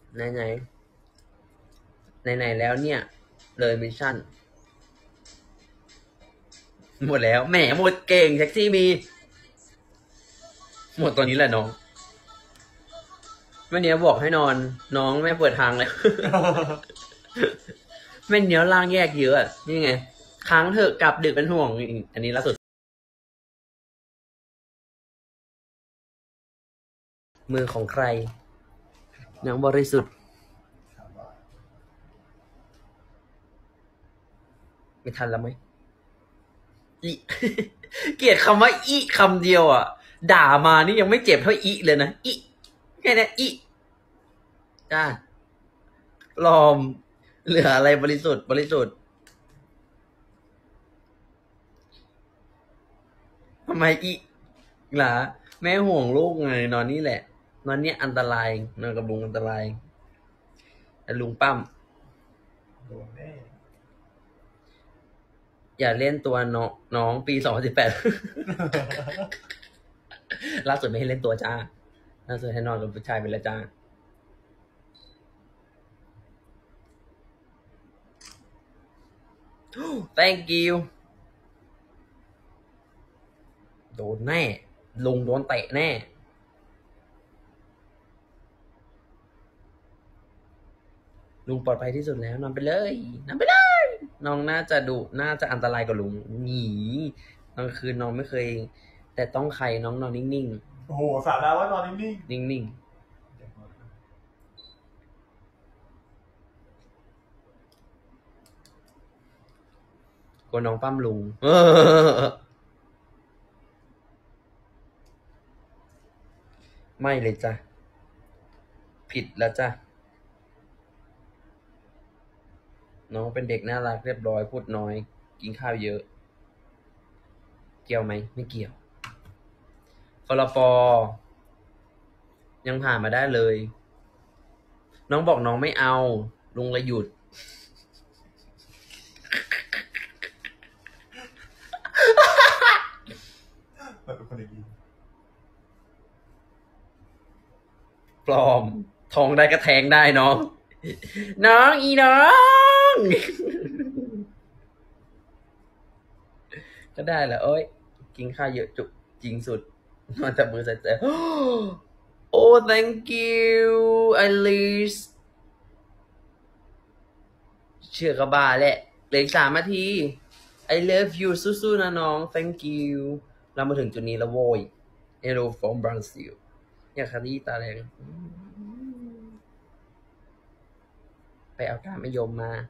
ไหนแล้วเนี่ยเลยมิชชั่นหมดแล้วแหมหมดเก่งแท็กซี่มีหมดตัวนี้แหละน้องแม่เนี้ยบอกให้นอนน้องไม่เปิดทางเลย แม่เนี้ยล่างแยกเยอะนี่ไงค้างเถอะกลับดึกเป็นห่วงอันนี้ล่าสุดมือของใครน้องบริสุทธิ์ไม่ทันแล้วไหมอี เกลียดคำว่าอีคำเดียวอ่ะด่ามานี่ยังไม่เจ็บเท่าอีเลยนะอีแค่นี้อีจ้าลอมเหลืออะไรบริสุทธิ์ทำไมอีหล่ะแม่ห่วงลูกไงนอนนี่แหละนอนเนี่ยอันตรายนอนกับลุงอันตรายแต่ลุงปั้มอย่าเล่นตัวน้องปี2018 ล่าสุดไม่ให้เล่นตัวจ้าล่าสุดให้นอนกับผู้ชายเป็นละจ้า thank you โดนแน่ลุงโดนเตะแน่ลุงปลอดภัยที่สุดแล้วนอนไปเลยน้องน่าจะอันตรายกว่าลุงหนีกลางคืนน้องไม่เคยแต่ต้องใครน้องนอนนิ่งๆโอ้โหสาระว่านอนนิ่งกลัวน้องปั้มลุงไม่เลยจ้ะผิดแล้วจ้ะน้องเป็นเด็กน่ารักเรียบร้อยพูดน้อยกินข้าวเยอะเกี่ยวไหมไม่เกี่ยวฟลปยังผ่านมาได้เลยน้องบอกน้องไม่เอาลุงเลยหยุดเป็นคนดีปลอมทองได้ก็แทงได้น้องอีน้อง ก็ได้แหละเอ้ยกินข้าวเยอะจุกจริงสุดนอนจับมือใส่ใจโอ้ thank you Alice เชื่อกระบาแหละเหลือ3 นาที I love you สู้ๆนะน้อง thank you เรามาถึงจุดนี้แล้วโว้ย Hello from Brazil อยากขยี้ตาแรงไปเอาการไม่ยมมา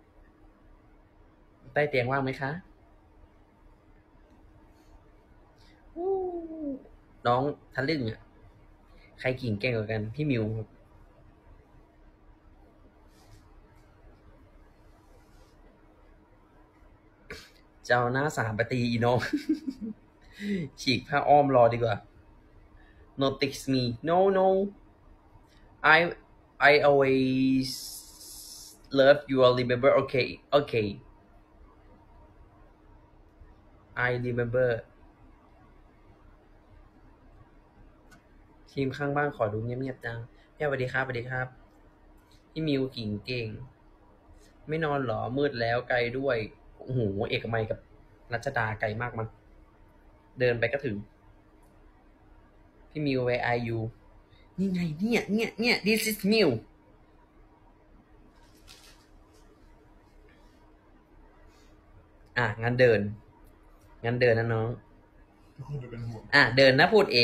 ใต้เตียงว่างไหมคะน้องทะลึ่งอ่ะใครกิ่งเก่งกว่ากันพี่มิวครับเจ้าหน้า3 ไปตีอีน้อง ฉีกผ้าอ้อมรอดีกว่า no text me no I always love you remember okay I remember ทีมข้างบ้านขอดูเงียบๆจังสวัสดีครับพี่มิวกิ่งเก่งไม่นอนหรอมืดแล้วไกลด้วยโอ้โหเอกมัยกับรัชดาไกลมากมันเดินไปก็ถึงพี่มิว where are you นี่ไงเนี่ย this is Miu งั้นเดินนะน้องเดินนะพูดเอง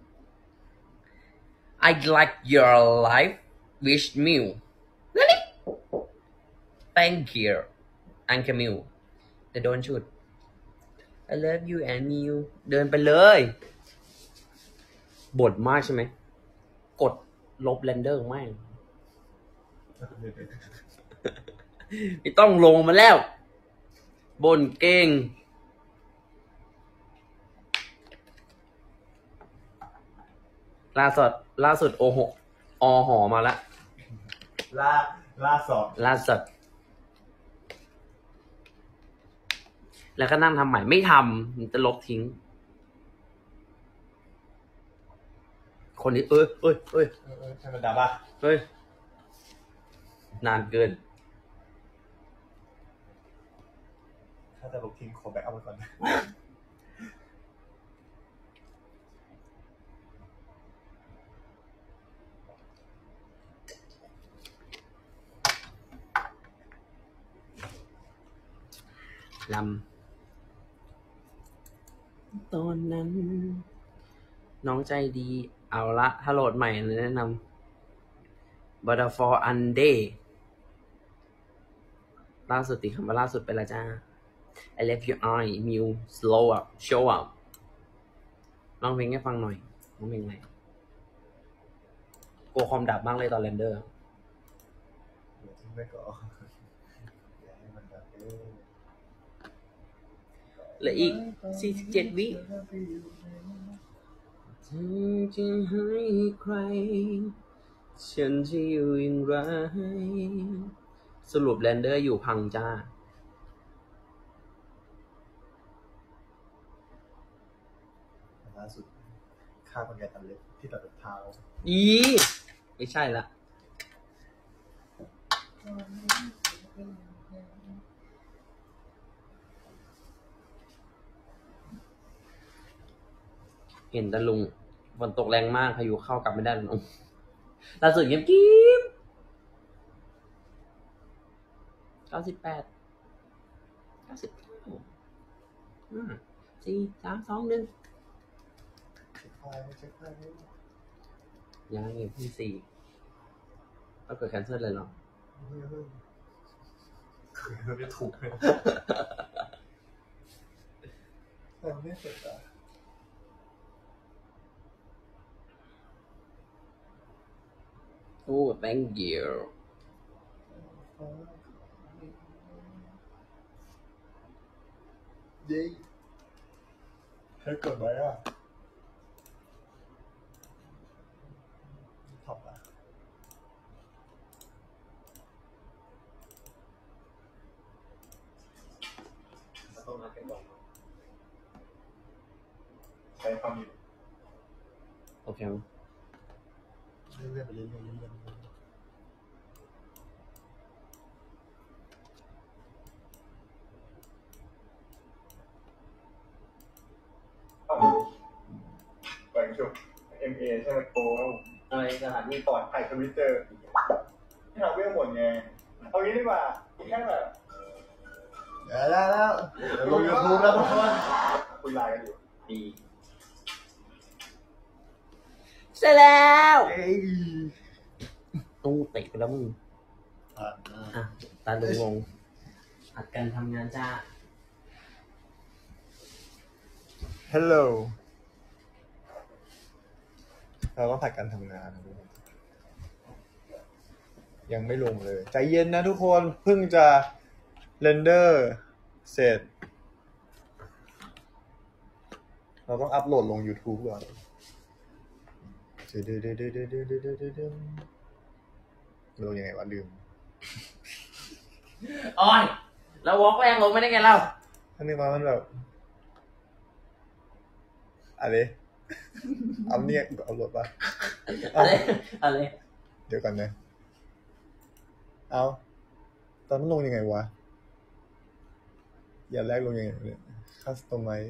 I like your life with Miu really thank you Uncle Miu แต่โดนชุด I love you and Miu เดินไปเลยบ่นมากใช่ไหมกดลบเรนเดอร์ไม่ไม่ต้องลงมาแล้วบ่นเก่งล่าสุดโอหอมาละล่าสุดแล้วก็นั่งทำใหม่ไม่ทำจะลบทิ้งคนนี้ธรรมดาป่ะนานเกินถ้าจะลบทิ้งขอแบ็กเอาไว้ก่อนลำตอนนั้น น้องใจดี เอาละ ถ้าโหลดใหม่แนะนำ Butterfly Unday ล่าสุดติดคำว่าล่าสุดไปแล้วจ้า I left your eye Mew slow up show up ลองเพลงให้ฟังหน่อยน้องเพลงอะไรกลัวความดับมากเลยตอนเรนเดอร์เดี๋ยวทิ้งไว้ก่อนอย่าให้มันแบบเหลืออีก 47 วิถึงจะให้ใคร ฉันจะอยู่อย่างไร สรุปเรนเดอร์อยู่พังจ้าล่าสุดฆ่าคนแก่ตัดเล็บที่ตัดเท้าอีไม่ใช่ละ เห็นตะลุงฝนตกแรงมากพายุเข้ากลับไม่ได้แล้วน้องล่าสุดเงียบกิ๊บ98 99 4 3 2 1 เช็คไฟล์ไม่เช็คไฟล์ไม่ยังอีกที่4ต้องเกิดแคนเซิลเลยเหรอคือไม่ถูกเลยแต่ไม่เสร็จอ่ะโอ้ thank you เย้ให้เกิดไหมอ่ะทำอ่ะต้องมากันก่อนใช้ความอยู่โอเคเรื่อยๆไปเรื่อยๆเรื่อยๆแบ่งชุด MA ใช่ไหมโกครับผมอะไรสถานีปลอดภัยทวิตเตอร์ที่เราเวลหมดไงเอางี้ดีกว่าแค่แบบแล้วลง YouTube แล้วทุกคนคุยไลน์กันอยู่ดีเสร็จแล้วเอ้ยตู้เตะไปแล้วมึงอ่ะอ่ะ ตาลุงงงอัดกันทำงานจ้าฮัลโหลเราต้องผัดกันทำงานนะทุกคนยังไม่ลงเลยใจเย็นนะทุกคนเพิ่งจะเรนเดอร์เสร็จเราต้องอัพโหลดลง YouTube ก่อนลงยังไงวะลืมอ้อยแล้ววอล์กแรงลงไม่ได้ไงเล่าอันนี้มันแบบอะไรเอาเนี่ยเอาโหลดปะอะไรเดี๋ยวก่อนนะเอาตอนมันลงยังไงวะอย่าแรกลงยังไงเนี่ยคัสตอมไมซ์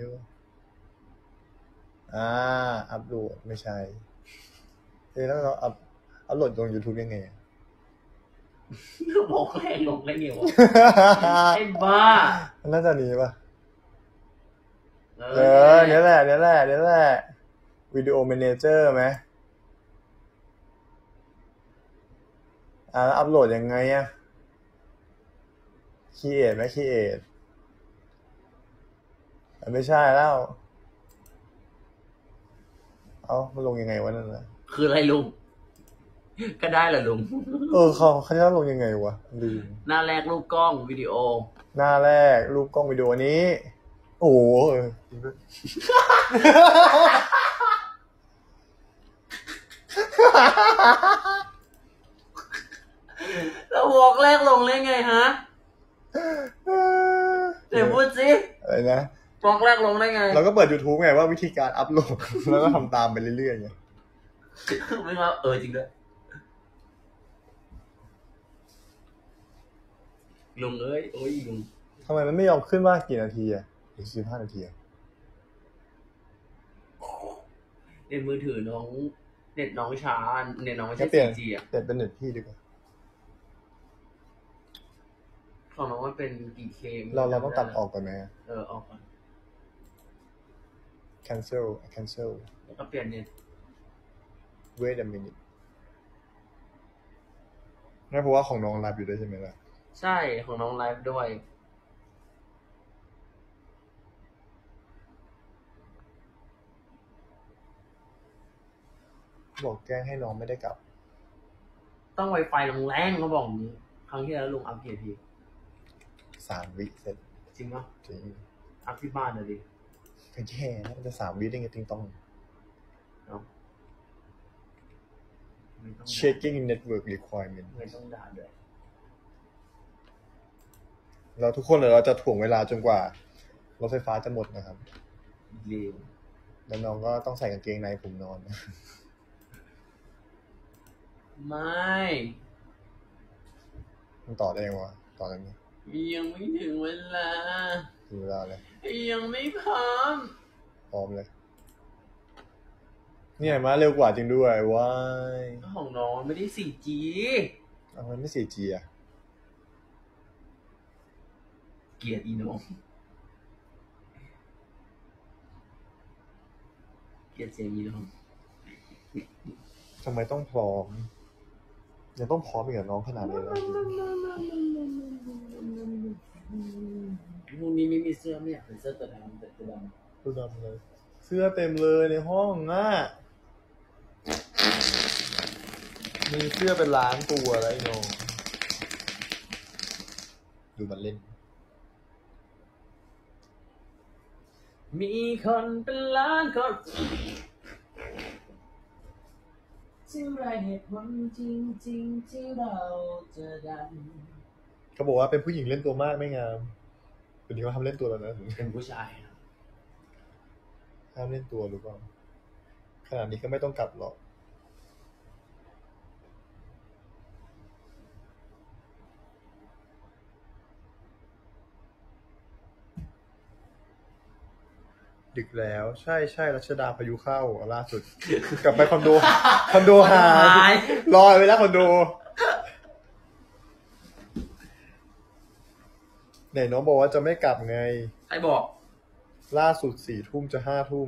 อัพโหลดไม่ใช่แล้วเราอัพโหลดลง YouTube ยังไงวอล์กแรงลงได้ไงวะ ไอ้บ้ามันน่าจะนี้ป่ะเนี่ยแหละวิดีโอแมเนเจอร์ไหมแล้วอัพโหลดยังไงอะคีเอทไหมคีเอทไม่ใช่แล้วมันลงยังไงวะนั่นน่ะคืออะไรลุง ก็ได้เหรอลุงเขาจะลงยังไงวะลืมหน้าแรกรูปกล้องวิดีโอหน้าแรกรูปกล้องวิดีโอนี้ โอ้โหจริงด้วยแล้ววอล์กแรกลงได้ไงฮะเดี๋ยวพูดสิอะไรนะวอล์กแรกลงได้ไงเราก็เปิด YouTube ไงว่าวิธีการอัพโหลด แล้วก็ทำตามไปเรื่อยๆไงไม่ว่าจริงด้วยลุงเอ้ยโอ้ยลุงทำไมมันไม่ยอมขึ้นว่ากี่นาทีอ่ะหรือ15 นาทีอ่ะเน็ตมือถือน้องเน็ตน้องช้าเน็ตน้องไม่ใช่เปลี่ยน 4G อ่ะเปลี่ยนเป็นเน็ตพี่ดีกว่าของน้องมันเป็นกี่เคเราต้องตัดออกก่อนไหมออกก่อน cancel แล้วก็เปลี่ยนเน็ต wait a minute นั่นเพราะว่าของน้องไลฟ์อยู่ด้วยใช่ไหมล่ะใช่ของน้องไลฟ์ด้วยบอกแกล้งให้น้องไม่ได้กลับต้องไวไฟแรงๆเขาบอกอย่างนี้ครั้งที่แล้วลุงอัพกี่นาที 3 วิเสร็จจริงปะจริงอัพที่บ้านเลยดิก็แย่นะมันจะ3 วิได้ไงติงต้องไม่ต้อง checking network requirement ไม่ต้องด่าด้วยเราทุกคนเราจะถ่วงเวลาจนกว่ารถไฟฟ้าจะหมดนะครับเลวแล้วน้องก็ต้องใส่กางเกงในผมนอนไม่มันต่อได้ยังวะต่อได้ไหมยังไม่ถึงเวลาถึงเวลาเลยยังไม่พร้อมพร้อมเลย เนี่ยมาเร็วกว่าจริงด้วยว้ายของน้องไม่ได้ 4G เอามันไม่ 4G อ่ะเกลียดอีน้องเกลียดเสียงอีน้องทำไมต้องพร้อมยังต้องพร้อมอีกกับน้องขนาดนี้เลยพรุ่งนี้ไม่มีเสื้อไม่อยากเป็นเสื้อตัวดำแต่ตัวดดูดำเลย เสื้อเต็มเลยในห้องอ่ะมีเสื้อเป็นล้านตัวแล้วไอ้น้องดูมันเล่นำมีคนเป็นล้านคนที่ไรเหตุผลจริงๆที่เราจะดันเขาบอกว่าเป็นผู้หญิงเล่นตัวมากไม่งามเดี๋ยวนี้เขาทำเล่นตัวแล้วนะเป็นผู้ชายนะห้ามเล่นตัวหรือเปล่าขนาดนี้ก็ไม่ต้องกลับหรอกดึกแล้วใช่รัชดาพายุเข้าล่าสุด กลับไปคอนโดหายลอยไปแล้วคอนโดไหนน้องบอกว่าจะไม่กลับไงใครบอกล่าสุด4 ทุ่มจะ5 ทุ่ม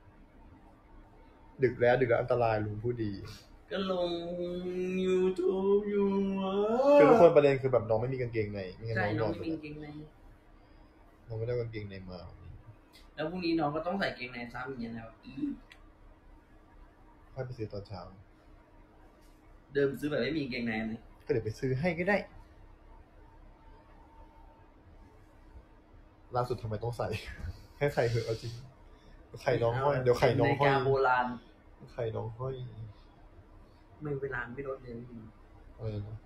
ดึกแล้วอันตรายลุงผู้ดีก็ลง YouTube อยู่อะคือทุกคนประเด็นคือแบบน้องไม่มีกางเกงในไม่งั้นใช่น้องนน้ออง นไม่มีกางเกงในน้องไม่ได้กางเกงในมาแล้วพรุ่งนี้น้องก็ต้องใส่กางเกงในซ้ำอย่างเงี้ยแล้วอีค่อยไปซื้อตอนเช้าเดินไปซื้อแบบไม่มีกางเกงในเลยก็เดี๋ยวไปซื้อให้ก็ได้ล่าสุดทำไมต้องใส่ ให้ใส่เถอะเอาจริงไข่น้องห้อยเดี๋ยวไข่น้องห้อยนาฬิกาโบราณไข่น้องห้อยไม่เวลาไม่ลดเลยอะไรนะ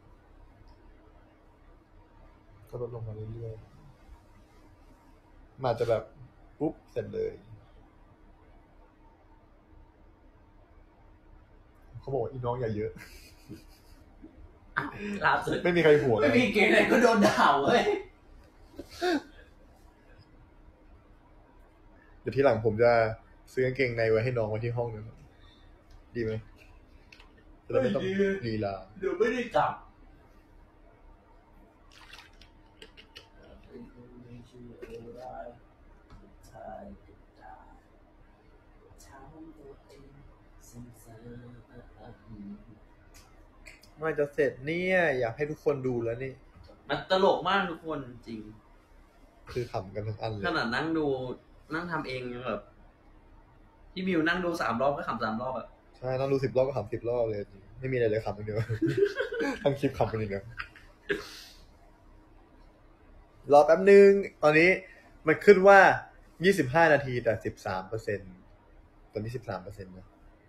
ก็ลดลงมาเรื่อยๆมันอาจจะแบบปุ๊บเสร็จเลยเขาบอกว่าอีน้องอย่าเยอะล่าสุดไม่มีใครห่วงไม่มีกางเกงในก็โดนด่าเว้ยเดี๋ยวที่หลังผมจะซื้อกางเกงในไว้ให้น้องไว้ที่ห้องนึงดีไหมจะได้ไม่ต้องลีลาเดี๋ยวไม่ได้กลับไม่จะเสร็จเนี่ยอยากให้ทุกคนดูแล้วนี่มันตลกมากทุกคนจริงคือขำกันทั้งอันเลยขนาดนั่งดูนั่งทำเองยังแบบพี่มิวนั่งดู3 รอบก็ขำ3 รอบอะใช่ต้องดู10 รอบก็ขำ10 รอบเลยไม่มีอะไรเลยขำอย่างเดียว ทั้งคลิปขำกันอย่างเดียวรอแป๊บนึงตอนนี้มันขึ้นว่า25 นาทีแต่13%ตอนนี้13%นะ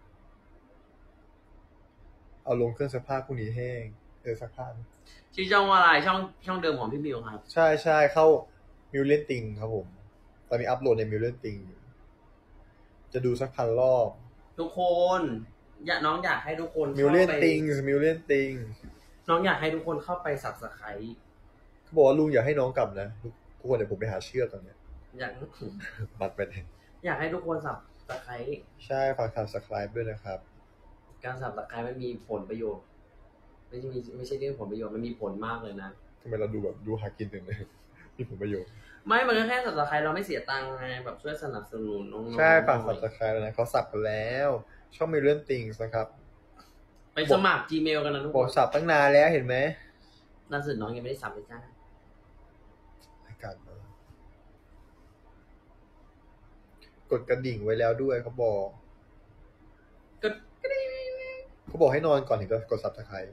เอาลงเครื่องซักผ้าพรุ่งนี้แห้งซักผ้าชื่อช่องว่าอะไรช่องเดิมของพี่มิวครับใช่เข้ามิวเลนติงครับผมตอนนี้อัพโหลดในมิวเลนติงจะดูสัก1,000 รอบทุกคนน้องอยากให้ทุกคนมิวเลนติงน้องอยากให้ทุกคนเข้าไป Subscribe เขาบอกว่าลุงอยากให้น้องกลับนะทุกคนเดี๋ยวผมไปหาเชือกก่อนเนี่ยอยากมัดไปเลยอยากให้ทุกคนสับตะไคร้ใช่ฝากsubscribe ด้วยนะครับการสับตะไคร้มันมีผลประโยชน์ไม่ใช่เรื่องผลประโยชน์มันมีผลมากเลยนะทำไมเราดูแบบดูหากินจังเลยมีผลประโยชน์ไม่มันก็แค่สับตะไคร้เราไม่เสียตังค์ไงแบบช่วยสนับสนุนน้องๆใช่ฝากsubscribe นะเขาสับกันแล้วช่องมีเรื่องติงนะครับไปสมัคร Gmail กันนะทุกบคอกนสับตั้งนานแล้วเห็นไหมล่าสุดน้องยังไม่ได้สับเลยจ้าอากาศมากดกระดิ่งไว้แล้วด้วยเขาบอกก็ได้เขาบอกให้นอนก่อนถึงจะกด subscribe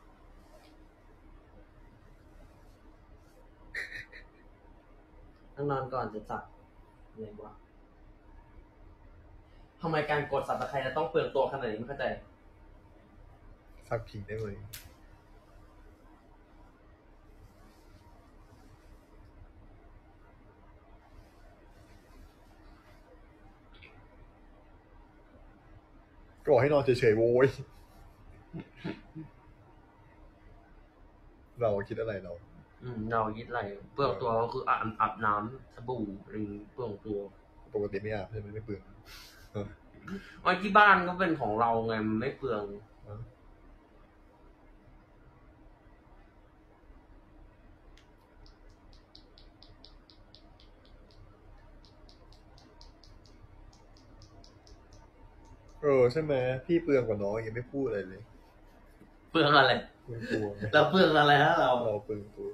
ต้องนอนก่อนจะสับอะไรวะทำไมการกดสับตะไคร้จะต้องเปลืองตัวขนาดนี้ไม่เข้าใจสับผิงได้เลยก็บอกให้นอนเฉยๆโว้ยเราคิดอะไรเราเรายึดอะไรเปลืองตัวก็คืออาบน้ำสบู่อะไรเปลืองตัวปกติไม่อาบใช่ไหมไม่เปลืองวันที่บ้านก็เป็นของเราไงมันไม่เปลืองใช่ไหมพี่เปลืองกว่าน้องยังไม่พูดอะไรเลยเปลืองอะไรเปลืองตัวเราเปลืองอะไรฮะเราเปลืองตัว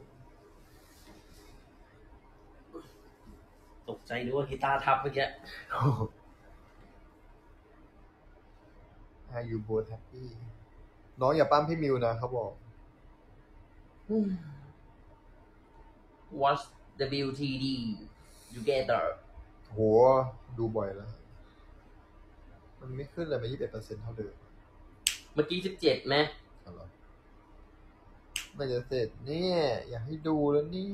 ตกใจนึกว่ากีตาร์ทับเมื่อกี้ Are you both happy น้องอย่าปั้มพี่มิวนะเขาบอก Watch WTD together โหดูบ่อยแล้ว มันไม่ขึ้นเลยมา 21% เท่าเดิมเมื่อกี้17ไหมอะไรไม่จะเสร็จเนี่ยอยากให้ดูแล้วนี่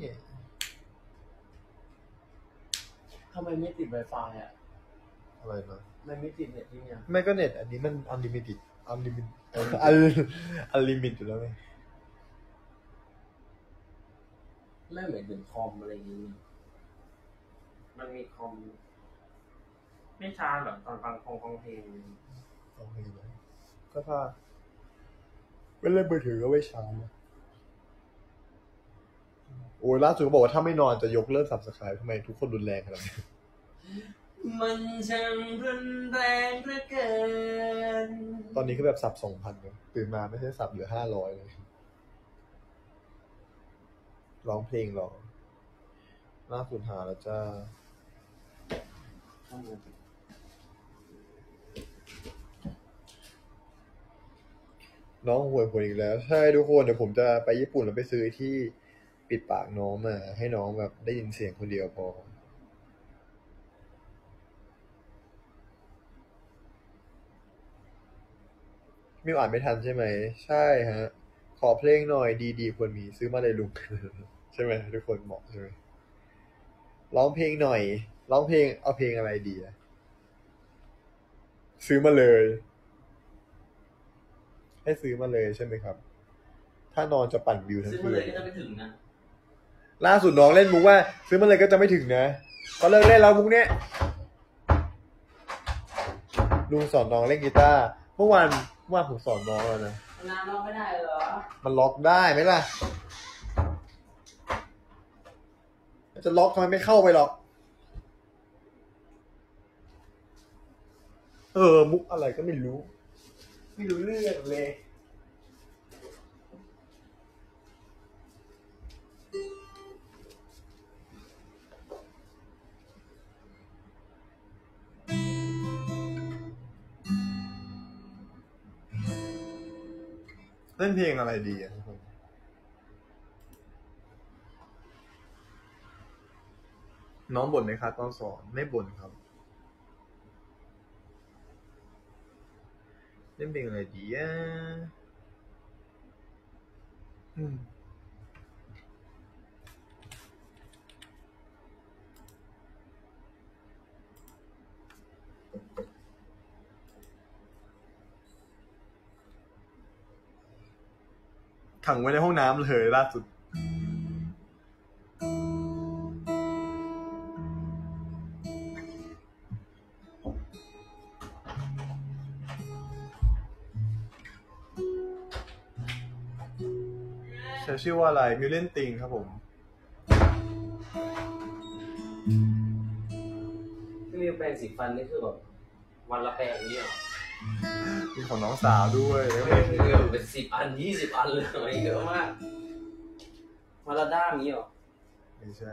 ทำไมไม่ติด Wi-Fi อ่ะอะไรนะมันไม่ติดเน็ตที่เนี่ยไม่ก็เน็ตอันนี้มัน unlimited unlimited อยู่แล้วไงไม่เหมือนถึงคอมอะไรอย่างนี้มันมีคอมไม่ช้าแบบตอนฟังเพลงโอเคเลยก็ถ้าไม่เล่นมือถือก็ไม่ช้านะโอ้ยล่าสุดเขาบอกว่าถ้าไม่นอนจะยกเลิก subscribe ทำไมทุกคนรุนแรงขนาดนี้มันช่างรุนแรงเหลือเกินตอนนี้คือแบบสับ 2,000 เลยตื่นมาไม่ใช่สับเหลือ 500 เลยร้องเพลงหรอล่าสุดหาแล้วจ้าน้องห่วยอีกแล้วใช่ทุกคนเดี๋ยวผมจะไปญี่ปุ่นแล้วไปซื้อที่ปิดปากน้องมาให้น้องแบบได้ยินเสียงคนเดียวพอมิวอ่านไม่ทันใช่ไหมใช่ฮะขอเพลงหน่อยดีควรมีซื้อมาเลยลุง ใช่ไหมทุกคนเหมาะใช่ไหมร้องเพลงหน่อยร้องเพลงเอาเพลงอะไรดีอะซื้อมาเลยให้ซื้อมาเลยใช่ไหมครับถ้านอนจะปั่นวิวทั้งซึ่งคืมันนเลยก็จะไม่ถึงนะล่าสุดน้องเล่นมุกว่าซื้อมาเลยก็จะไม่ถึงนะก็เลิกเล่นแล้วมุกเนี้ยลุงสอนน้องเล่นกีตาร์เมื่อวานผมสอนน้องแล้วนะน้ำล็อกไม่ได้เหรอมันล็อกได้ไหมล่ะจะล็อกทำไมไม่เข้าไปหรอกมุกอะไรก็ไม่รู้เรื่องเลยเล่นเพลงอะไรดีอ่ะทุกคนน้องบ่นไหมครับตอนสอนไม่บ่นครับเล่นเพลงอะไรดีอ่ะขังไว้ในห้องน้ำเลยล่าสุดธอชื่อว่าอะไรมิวเลนติงครับผมที่มีแปรงสีฟันนี่คือแบบวันละแปรงนี่หรอมีของน้องสาวด้วยแล้วไม่เยอะเป็น10 อัน 20 อันเลยเยอะมากวันละด้ามนี้หรอไม่ใช่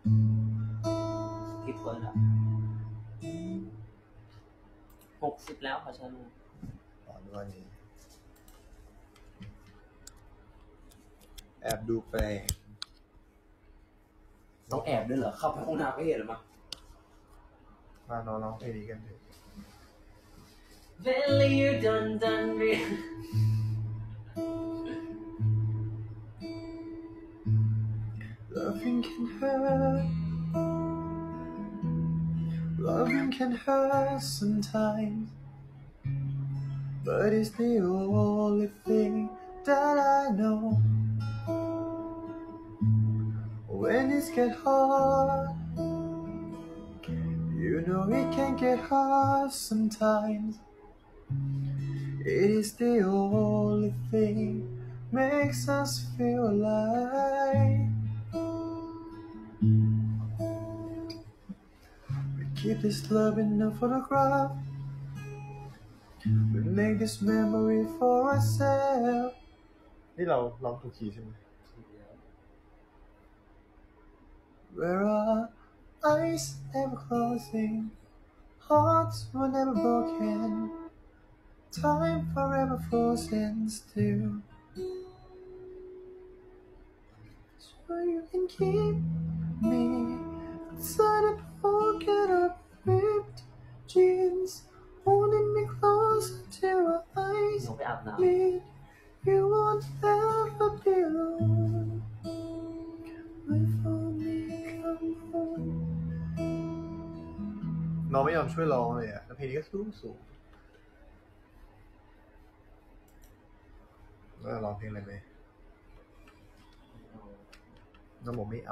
กี่คนอ่ะ60แล้วค่ะฉันตอนว่านี้แอบดูแปลงต้องแอบด้วยเหรอเข้าไปห้องน้ำไม่เห็นหรอมั้งมาน้องเพลงนี้กันเถอะ Really you done real Loving can hurt Loving can hurt sometimes But it's the only thing that I know When it gets hard You know it can get hard sometimes It is the only thing makes us feel alive We keep this love in a photograph We make this memory for ourselves นี่เราลองถูกคีย์ใช่ไหม Where our eyes never closing Hearts were never broken Time forever frozen still So you can keep me inside a pocket of ripped jeans Holding me close until our eyes หนูไปอาบน้ meet You won't ever be alone Wait for me, come home น้องไม่ยอมช่วยร้องเลยอะแล้วเพลงนี้ก็สูงแล้วร้องเพลงอะไรไหมน้องบอกไม่เอา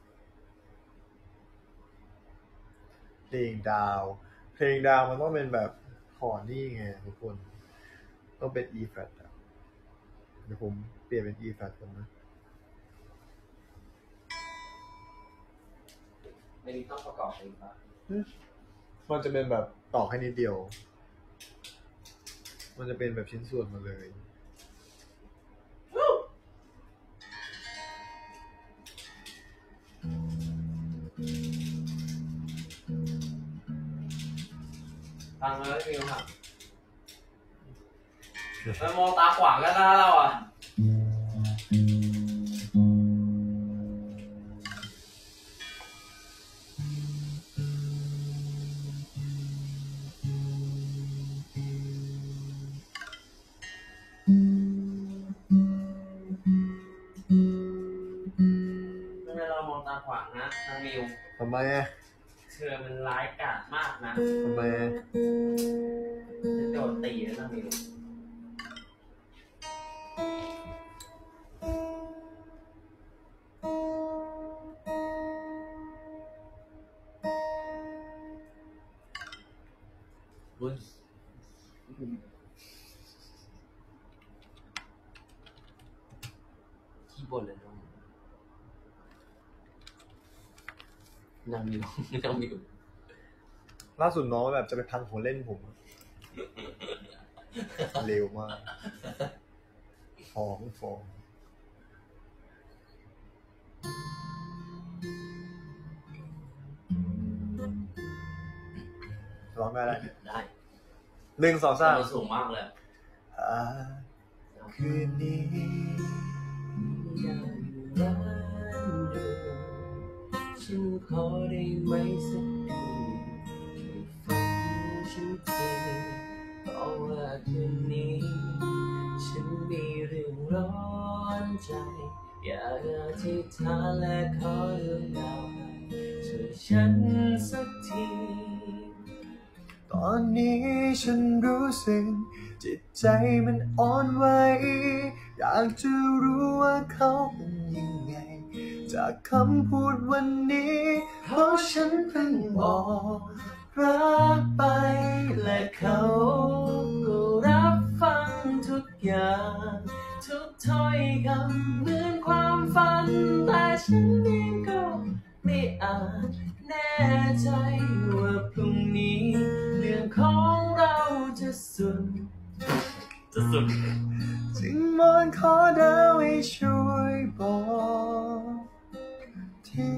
เพลงดาวมันต้องเป็นแบบคอร์ดนี่ไงทุกคนต้องเป็น E flat อะเดี๋ยวผมเปลี่ยนเป็น E flat กันนะไม่มีต้องประกอบเองปะมันจะเป็นแบบต่อแค่นิดเดียวมันจะเป็นแบบชิ้นส่วนมาเลยฟังแล้วไม่มีครับแล้วมองตาขวางกันนะเราอ่ะไม่เป็นเรามองตาขวางนะน้องมิวทำไมอะเชื่อมันร้ายกาจมากนะทำไมอะจะโดนตีนะน้องมิวอุ้ยขี้บ่นเลยน้องมิวน้องมิวล่าสุดน้องแบบจะไปพังของเล่นผมเร็วมากฟ้องร้องได้แล้วเนี่ยได้ 1 2 3 มันสูงมากเลยคืนนี้ฉันขอได้ไหมสักทีฟังฉันทีเพราะว่าคืนนี้ฉันมีเรื่องร้อนใจอยากอธิษฐานและขอดวงดาวช่วยฉันสักทีตอนนี้ฉันรู้สึกจิตใจมันอ่อนไหวอยากจะรู้ว่าเขาเป็นยังไงจากคำพูดวันนี้เพราะฉันเพิ่งบอกรักไปและเขาก็รับฟังทุกอย่างทุกถ้อยคำเหมือนความฝันแต่ฉันเองก็ไม่อาจแน่ใจว่าพรุ่งนี้เรื่องของเราจะสุดจึงมอนขอดาวให้ช่วยบอกที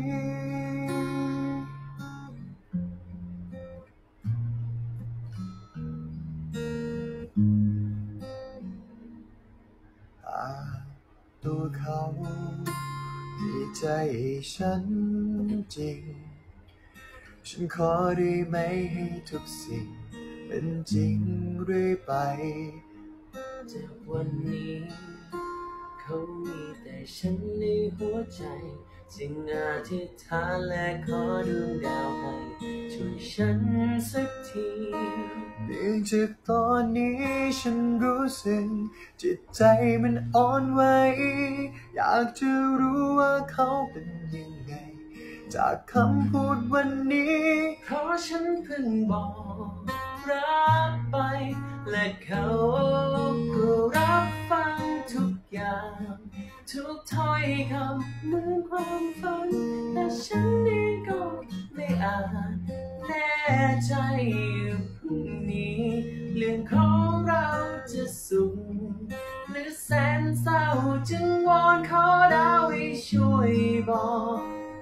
ตัวเขาดีใจฉันจริงฉันขอได้ไหมให้ทุกสิ่งเป็นจริงเรื่อยไปจากวันนี้เขามีแต่ฉันในหัวใจจึงอธิษฐานและขอดวงดาวให้ช่วยฉันสักทีเนื่องจากตอนนี้ฉันรู้สึกจิตใจมันอ่อนไหวอยากจะรู้ว่าเขาเป็นยังไงจากคำพูดวันนี้เพราะฉันเพิ่งบอกรักไปและเขาก็รับฟังทุกอย่างทุกถ้อยคำเหมือนความฝันแต่ฉันเองก็ไม่อาจแน่ใจพรุ่งนี้เรื่องของเราจะสุขหรือแสนเศร้าจึงวอนขอดาวให้ช่วยบอก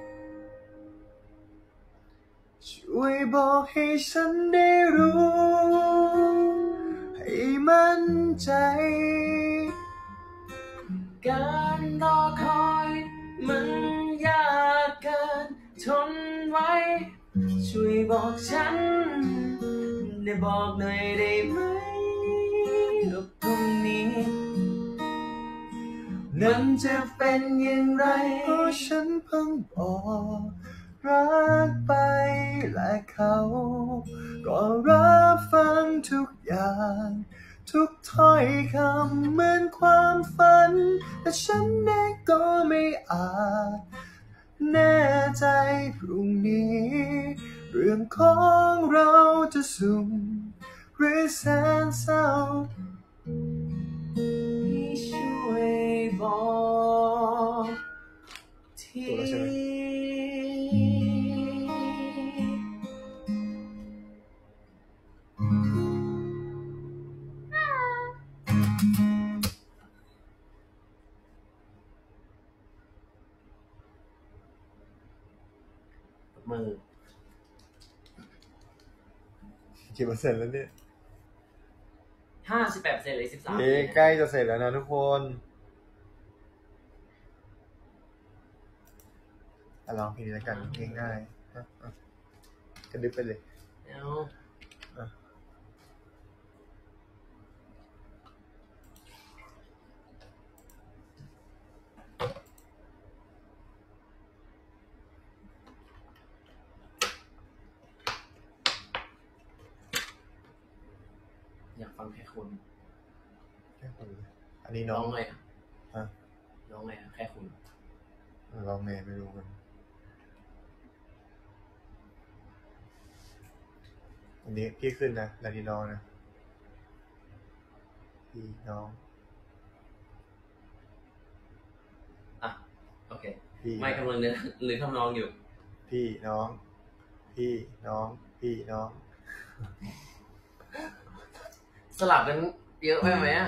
ช่วยบอกให้ฉันได้รู้ให้มั่นใจการรอคอยมันยากเกินทนไว้ช่วยบอกฉันได้บอกหน่อยได้ไหมว่าพรุ่งนี้มันจะเป็นอย่างไรเพราะฉันเพิ่งบอกรักไปและเขาก็รับฟังทุกอย่างทุกถ้อยคำเหมือนความฝันแต่ฉันเองก็ไม่อาจแน่ใจพรุ่งนี้เรื่องของเราจะสุขหรือแสนเศร้าให้ช่วยบอกทีมือกี่เปอร์เซ็นต์แล้วเนี่ย 58%เลย13 ใกล้จะเสร็จแล้วนะทุกคนลองเพลงนี้แล้วกันง่ายๆกระดึ๊บไปเลยอยากฟังแค่คุณอันนี้น้ร้ออง งไงอ่ะร้องไงแค่คุณร้องไงไม่รู้กันอันนี้พี่ขึ้นนะแล้วนี่น้องนะพี่น้องโอเคไม่กำลังนึกทำนองอยู่พี่น้องพี่น้องพี่น้องสลับกันเยอะไปไหมอ่ะ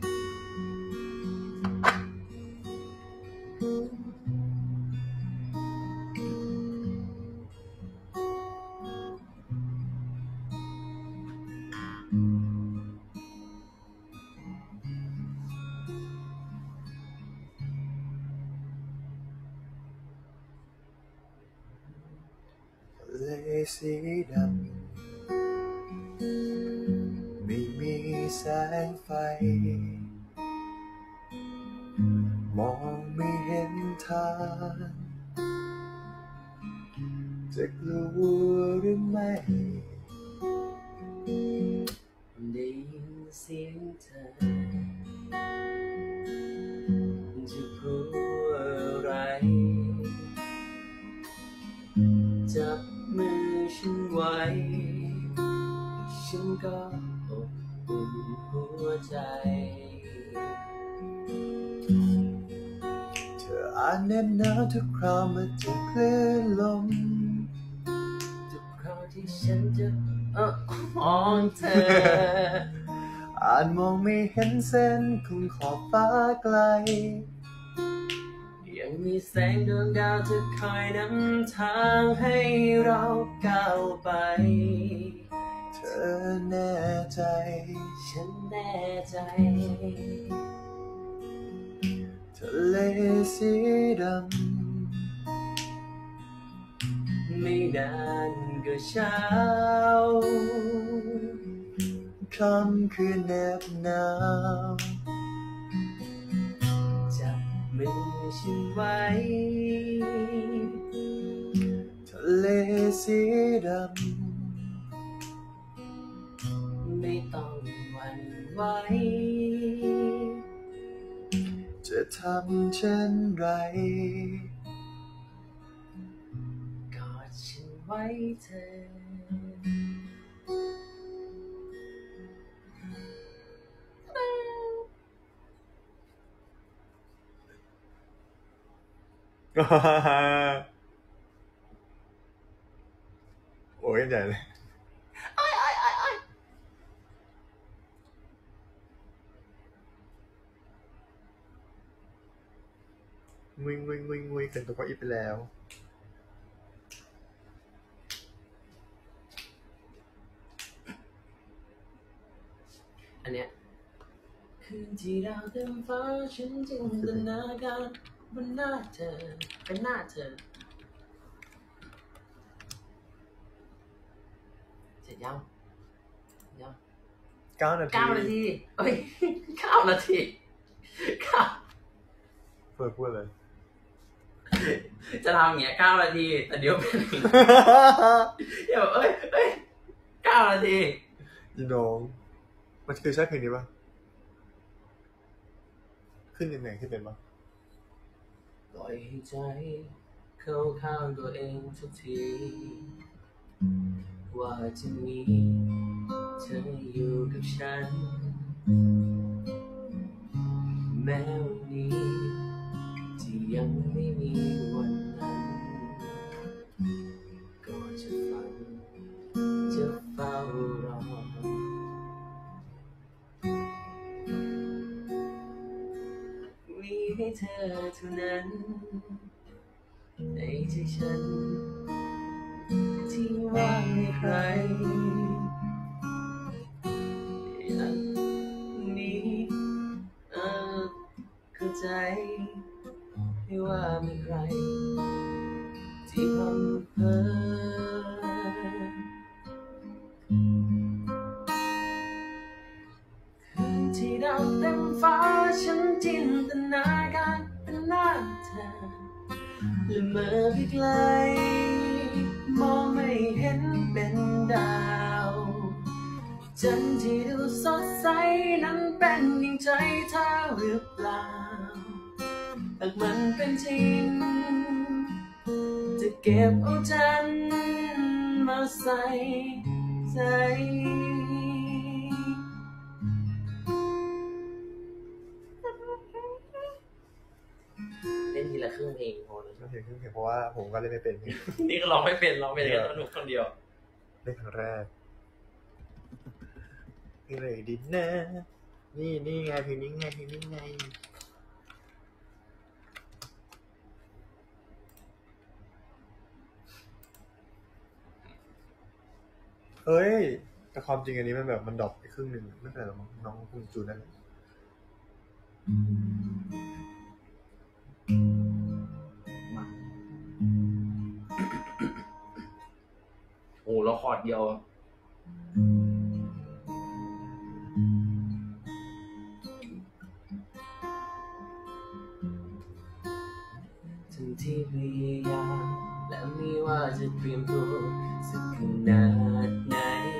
เลยสีดำไม่มีแสงไฟมองไม่เห็นทางจะกลัวหรือไม่ได้ยินเสียงเธอจะพูดอะไรจับมือฉันไว้ฉันก็อบอุ่นหัวใจอาจเหน็บหนาวทุกคราวเมื่อเจอคลื่นลมทุกคราวที่ฉันจะมองเธออาจมองไม่เห็นเส้นของขอบฟ้าไกลยังมีแสงดวงดาวจะคอยนำทางให้เราก้าวไปเธอแน่ใจฉันแน่ใจทะเลสีดำไม่นานก็เช้าค่ำคืนแนบหนาวจับมือฉันไว้ทะเลสีดำไม่ต้องหวั่นไหวจะทำเช่นไรกอดฉันไว้เธอโอ้ยใหญ่เลยงุยขึ้นตัวเก้าอี้ไปแล้วอันเนี้ยคืนที่ดาวเต็มฟ้าฉันจินตนาการบนหน้าเธอเป็นหน้าเธอเสร็จยัง 9 นาที 9 นาทีเอ้ย9 นาทีเปิดพูดเลยจะทำอย่างเงี้ย9 นาทีแต่เดี๋ยวเป็นเดี๋ยวเอ้ย9 นาทีอีน้องมันคือใช่เพลงนี้ปะขึ้นยังไงขึ้นเป็นปะปล่อยให้ใจเข้าข้างตัวเองทุกทีว่าจะมีเธออยู่กับฉันแม้วันนี้ที่ยังไม่มีวันนั้นก็จะฝันจะเฝ้ารอมีให้เธอเท่านั้นในใจฉันที่ว่างให้ใครอย่างนี้เข้าใจไม่ว่ามีใครที่พำเพอคืนที่ดาวเต็มฟ้าฉันจินตนาการเป็นหน้าเธอและเมื่อไปไกลมองไม่เห็นเป็นดาวจันทร์ที่ดูสดใสนั้นเป็นอย่างใจเธอหรือเปล่าหากมันเป็นจริงจะเก็บเอาจันทร์มาใส่ใจเล่นทีละครึ่งเพลงพอนะก็เพลงเพราะว่าผมก็เล่นไม่เป็นนี่ก็ร้องไม่เป็นร้องเป็นแค่สนุกคนเดียวเล่นครั้งแรกเพลงอะไรดีนะนี่ไงเพลงนี้ไงเฮ้ยแต่ความจริงอันนี้มันแบบมันดรอปไปครึ่งหนึ่งไม่เป็นไรหรอกมั้งน้องคงจูนได้เลยโอ้แล้วคอร์ดเดียวทั้งที่พยายามและไม่ว่าจะเตรียมตัวสักขนาดไหน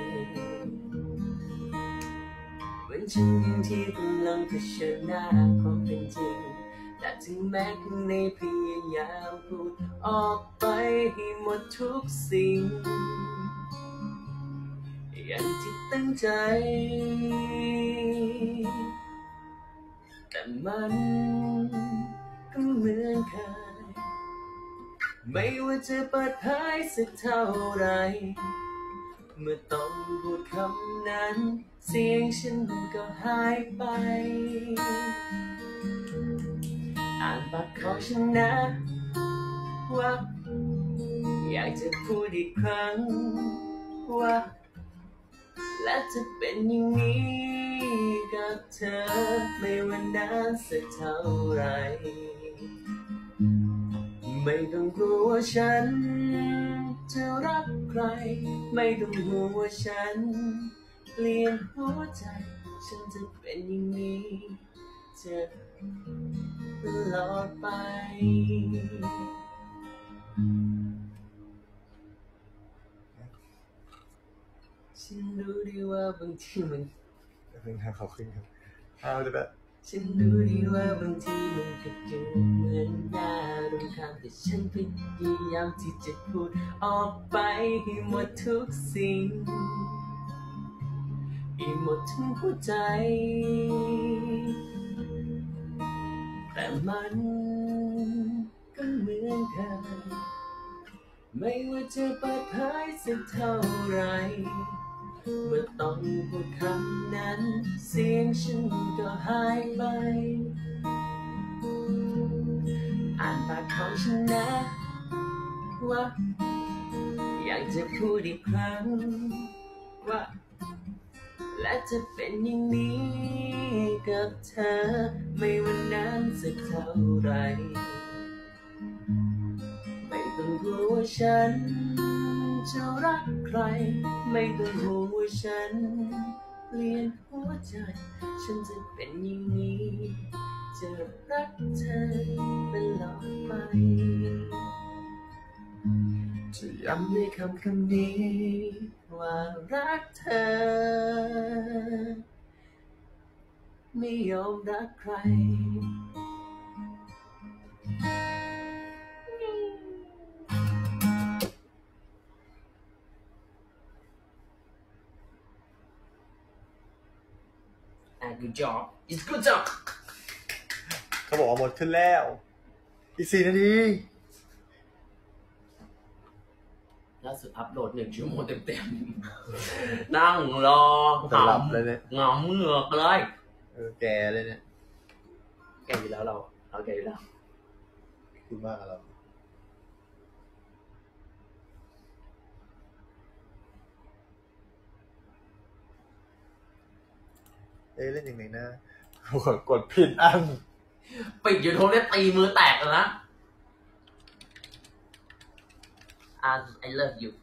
วันฉันยังที่กำลังเผชิญหน้าความเป็นจริงแต่ถึงแม้ข้างในพยายามพูดออกไปให้หมดทุกสิ่งอย่างที่ตั้งใจแต่มันก็เหมือนอนเคยไม่ว่าจะเปิดเผยสักเท่าไรเมื่อต้องพูดคำนั้นเสียงฉันก็หายไปอ่านปากของฉันนะว่าอยากจะพูดอีกครั้งว่าและจะเป็นอย่างนี้กับเธอไม่ว่านานสักเท่าไรไม่ต้องกลัวว่าฉันจะรักใครไม่ต้องห่วงว่าฉันเปลี่ยนหัวใจฉันจะเป็นอย่างนี้จะตลอดไปฉันรู้ดีว่าบางทีมันเป็นทางเขาขึ้นครับเอาจะแบบฉันรู้ดีว่าบางทีมันก็ดูเหมือนน่ารำคาญแต่ฉันพยายามที่จะพูดออกไปให้หมดทุกสิ่งให้หมดทั้งหัวใจแต่มันก็เหมือนเคยไม่ว่าจะเปิดเผยสักเท่าไรเมื่อต้องพูดคำนั้นเสียงฉันก็หายไปอ่านปากของฉันนะว่าอยากจะพูดอีกครั้งว่าและจะเป็นอย่างนี้กับเธอไม่ว่านานสักเท่าไรไม่ต้องกลัวว่าฉันจะรักใครไม่ต้องห่วงว่าฉันเปลี่ยนหัวใจฉันจะเป็นอย่างนี้จะรักเธอตลอดไปจะย้ำในคำนี้ว่ารักเธอไม่ยอมรักใครgood job it's good job เขาบอกว่าหมดขึ้นแล้วอีก4 นาทีล่าสุดอัพโหลด1 ชั่วโมงเต็มๆนั่งรอจะหลับเลยเนี่ยงำเหงือกเลยแกเลยเนี่ยแกอยู่แล้วเราแกอยู่แล้วคุณมากเราเล่นยังไงนะกดผิดอันปิดยูทูบได้ตีมือแตกแล้วนะI love you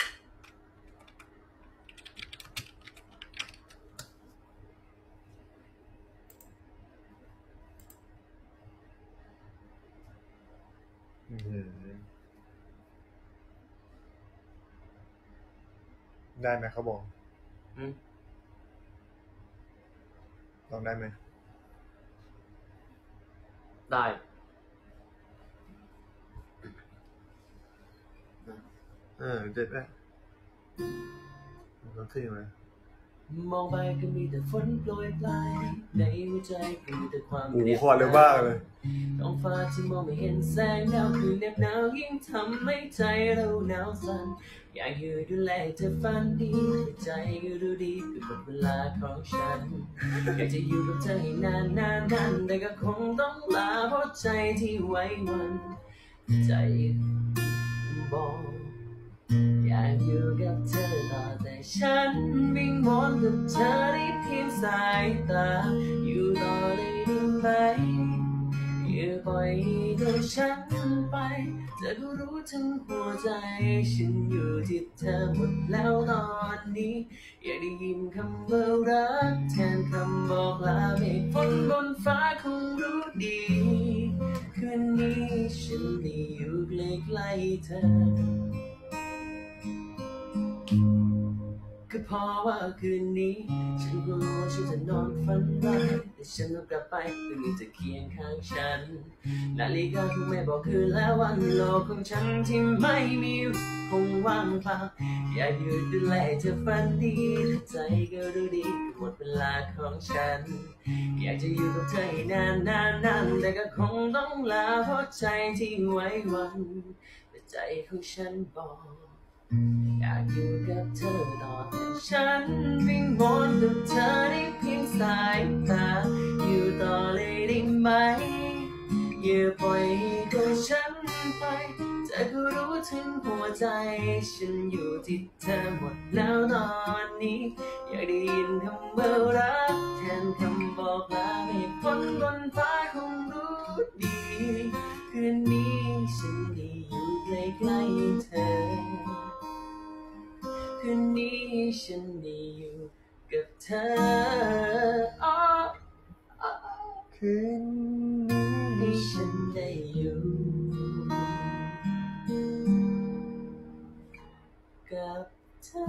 ได้ไหมเขาบอกลองได้ไหมได้เจ็ดไหมมันขึ้นยังไงมองไปก็มีแต่ฝนโปรยปลายในหัวใจก็มีแต่ความเกลียดคอเร็วมากเลยท้องฟ้าที่มองไม่เห็นแสงดาวคือเหน็บหนาวยิ่งทำให้ใจเราหนาวสั่นอยากอยู่ดูแลเธอฝันดีใจก็รู้ดีคือหมดเวลาของฉันอยากจะอยู่กับเธอให้นานแต่ก็คงต้องลาเพราะใจที่ไว้วันใจบอกอยากอยู่กับเธอต่อแต่ฉันวิงวอนกับเธอได้เพียงสายตาอยู่ต่อได้ไหมอย่าปล่อยให้ฉันไปเธอก็รู้ทั้งหัวใจฉันอยู่ที่เธอหมดแล้วตอนนี้อยากได้ยินคำว่ารักแทนคำบอกลาเมฆฝนบนฟ้าคงรู้ดีคืนนี้ฉันได้อยู่ใกล้ๆเธอก็เพราะว่าคืนนี้ฉันกลัวว่าฉันจะนอนฝันร้ายแต่ฉันต้องกลับไปไม่มีเธอเคียงข้างฉันนาฬิกาคงไม่บอกคืนแล้ววันโลกของฉันที่ไม่มีคงว่างเปล่าอยากอยู่ดูแลเธอฝันดีใจก็รู้ดีก็หมดเวลาของฉันอยากจะอยู่กับเธอให้นานแต่ก็คงต้องลาเพราะใจที่ไว้วันแต่ใจของฉันบอกอยากอยู่กับเธอต่อแต่ฉันวิงวอนกับเธอได้เพียงสายตาอยู่ต่อเลยได้ไหมอย่าปล่อยให้ตัวฉันไปเธอก็รู้ถึงหัวใจฉันอยู่ที่เธอหมดแล้วตอนนี้อยากได้ยินคำว่ารักแทนคำบอกลาให้ฝนบนฟ้าคงรู้ดีคืนนี้ฉันได้อยู่ใกล้ๆเธอคืนนี้ฉันได้อยู่กับเธอคืนนี้ให้ฉันได้อยู่กับเธอ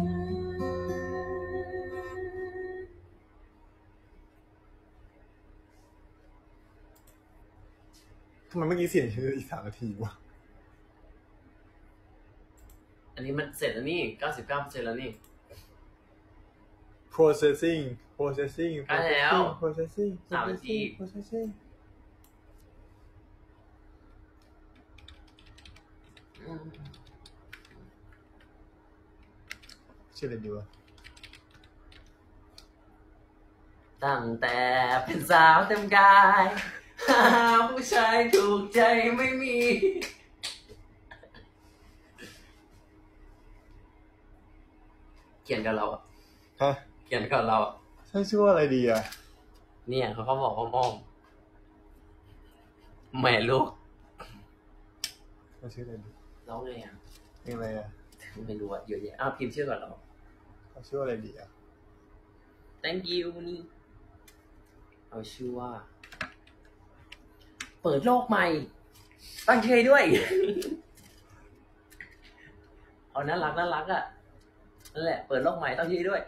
ทำไมเมื่อกี้เสียงชื่ออีก3 นาทีวะอันนี้มันเสร็จแล้วนี่ 99% แล้วนี่ processing ใกล้แล้ว processing 3 นาที processing ชื่ออะไรดีวะตั้งแต่เป็นสาวเต็มกายหาผู้ชายถูกใจไม่มีเขียนกับเราอ่ะฮะเขียนกับเราอ่ะใช่ชื่อว่าอะไรดีอ่ะเนี่ยเขาบอกอ้อมแม่ลูกมันชื่ออะไรดีร้องไงอ่ะเพลงอะไรอ่ะไม่รู้อ่ะเยอะแยะพิมพ์ชื่อก่อนเราเขาชื่อว่าอะไรดีอ่ะ thank you นี่เอาชื่อว่า เปิดโลกใหม่ตั้งใจด้วย เอาน่ารักอ่ะนั่นแหละเปิดโลกใหม่ตั้งใจด้วย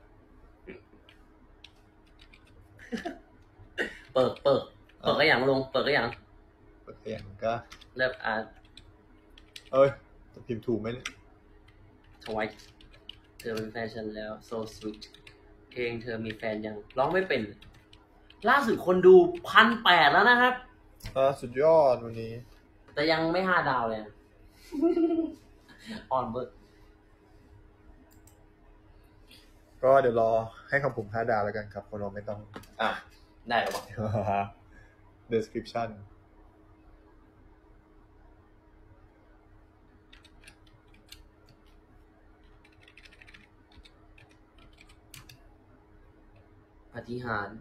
เปิดก็อย่างลงเปิดก็อย่างเปิดอย่างก็เริ่มอ่านเอ้ยจะพิมพ์ถูกไหมเนี่ยทวายเธอเป็นแฟนฉันแล้ว so sweet เพลงเธอมีแฟนยังร้องไม่เป็นล่าสุดคนดู 1,800 แล้วนะครับสุดยอดวันนี้แต่ยังไม่5 ดาวเลย อ่อนเบิร์ดก็เดี๋ยวรอให้คำผม5 ดาวแล้วกันครับคนเราไม่ต้องได้หรอวะ description ปาฏิหาริย์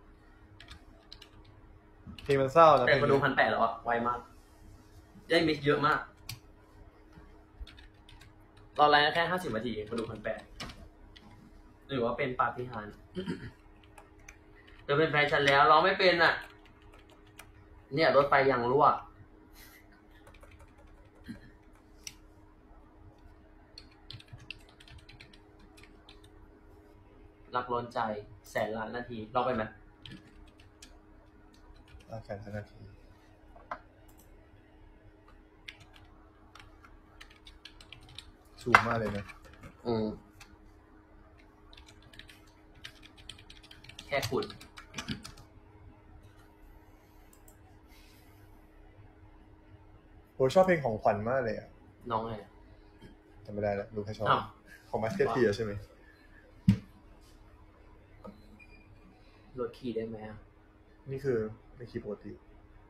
เพลงมันเศร้านะแต่คนดู 1,800 แล้วอะไวมากได้มิสเยอะมากรอไลน์แค่50 นาทีคนดู 1,800 หรือว่าเป็นปาฏิหาริย์ เธอเป็นแฟนฉันแล้วร้องไม่เป็นอ่ะเนี่ยรถไฟยังรั่วรักล้นใจ100,000,000 นาทีร้องไปไหมแค่5 นาทีสูงมากเลยนะแค่คุณโหชอบเพลงของขวัญมากเลยอ่ะน้องไงจำไม่ได้แล้วรู้แค่ชอบอ้าวของมาสเตอร์ทีใช่ไหมลดคีย์ได้ไหมอ่ะนี่คือไม่คีย์ปกติ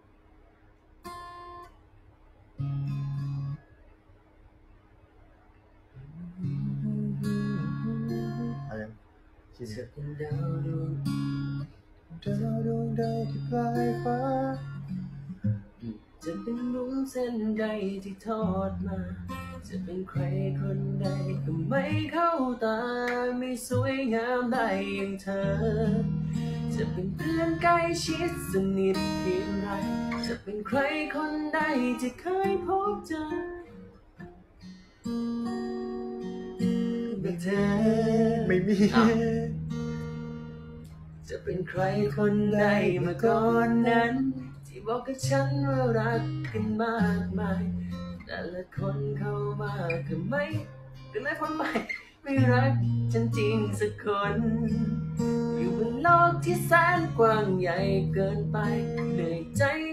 อะไรคีย์จะนี้เป็นดาวดวงดวงใดที่ปลายฟ้าจะเป็นดวงเส้นใดที่ทอดมา จะเป็นใครคนใดก็ไม่เข้าตาไม่สวยงามได้อย่างเธอ จะเป็นเพื่อนใกล้ชิดสนิทเพียงไรจะเป็นใครคนใดที่เคยพบเจอเธอไม่มีจะเป็นใครคนใดมาก่อนนั้นที่บอกกับฉันว่ารักกันมากมายแต่ละคนเข้ามาก็ไม่เป็นไรคนใหม่ไม่รักฉันจริงสักคนอยู่บนโลกที่แสนกว้างใหญ่เกินไปเหนื่อยใจ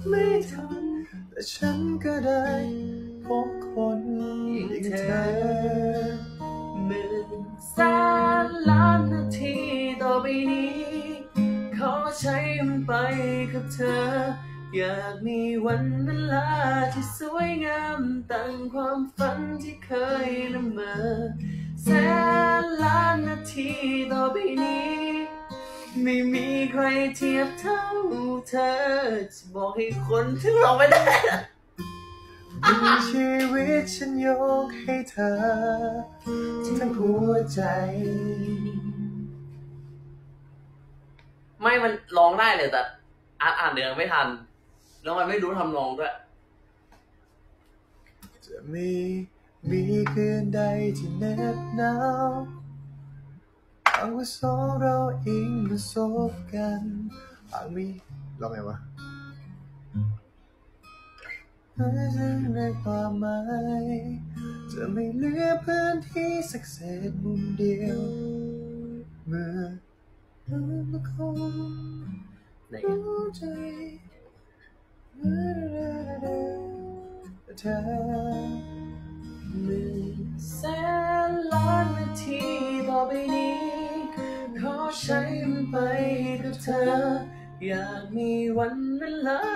ไม่ทนแต่ฉันก็ได้พบคนอย่างเธอหมื่นแสนล้านนาทีต่อไปนี้ขอใช้มันไปกับเธออยากมีวันเวลาที่สวยงามตั้งความฝันที่เคยละเมอแสนล้านนาทีต่อไปนี้ไม่มีใครเทียบเท่าเธอจะบอกให้คนถึงเราไม่ได้ชีวิตฉันยกให้เธอทั้งหัวใจไม่มันร้องได้เลยแต่อ่านเนื้อไม่ทันแล้วมันไม่รู้ทำนองด้วยจะมีคืนใดที่เหน็บหนาวหากว่าสองเราอิงมาสบกันหากมีร้องไงวะซึ่งในความหมายจะไม่เหลือพื้นที่สักเศษมุมเดียวเมื่อเราคงไหนรู้ใจเธอหมื่นแสนล้านนาทีต่อไปนี้ขอใช้มันไปกับเธออยากมีวันเวลา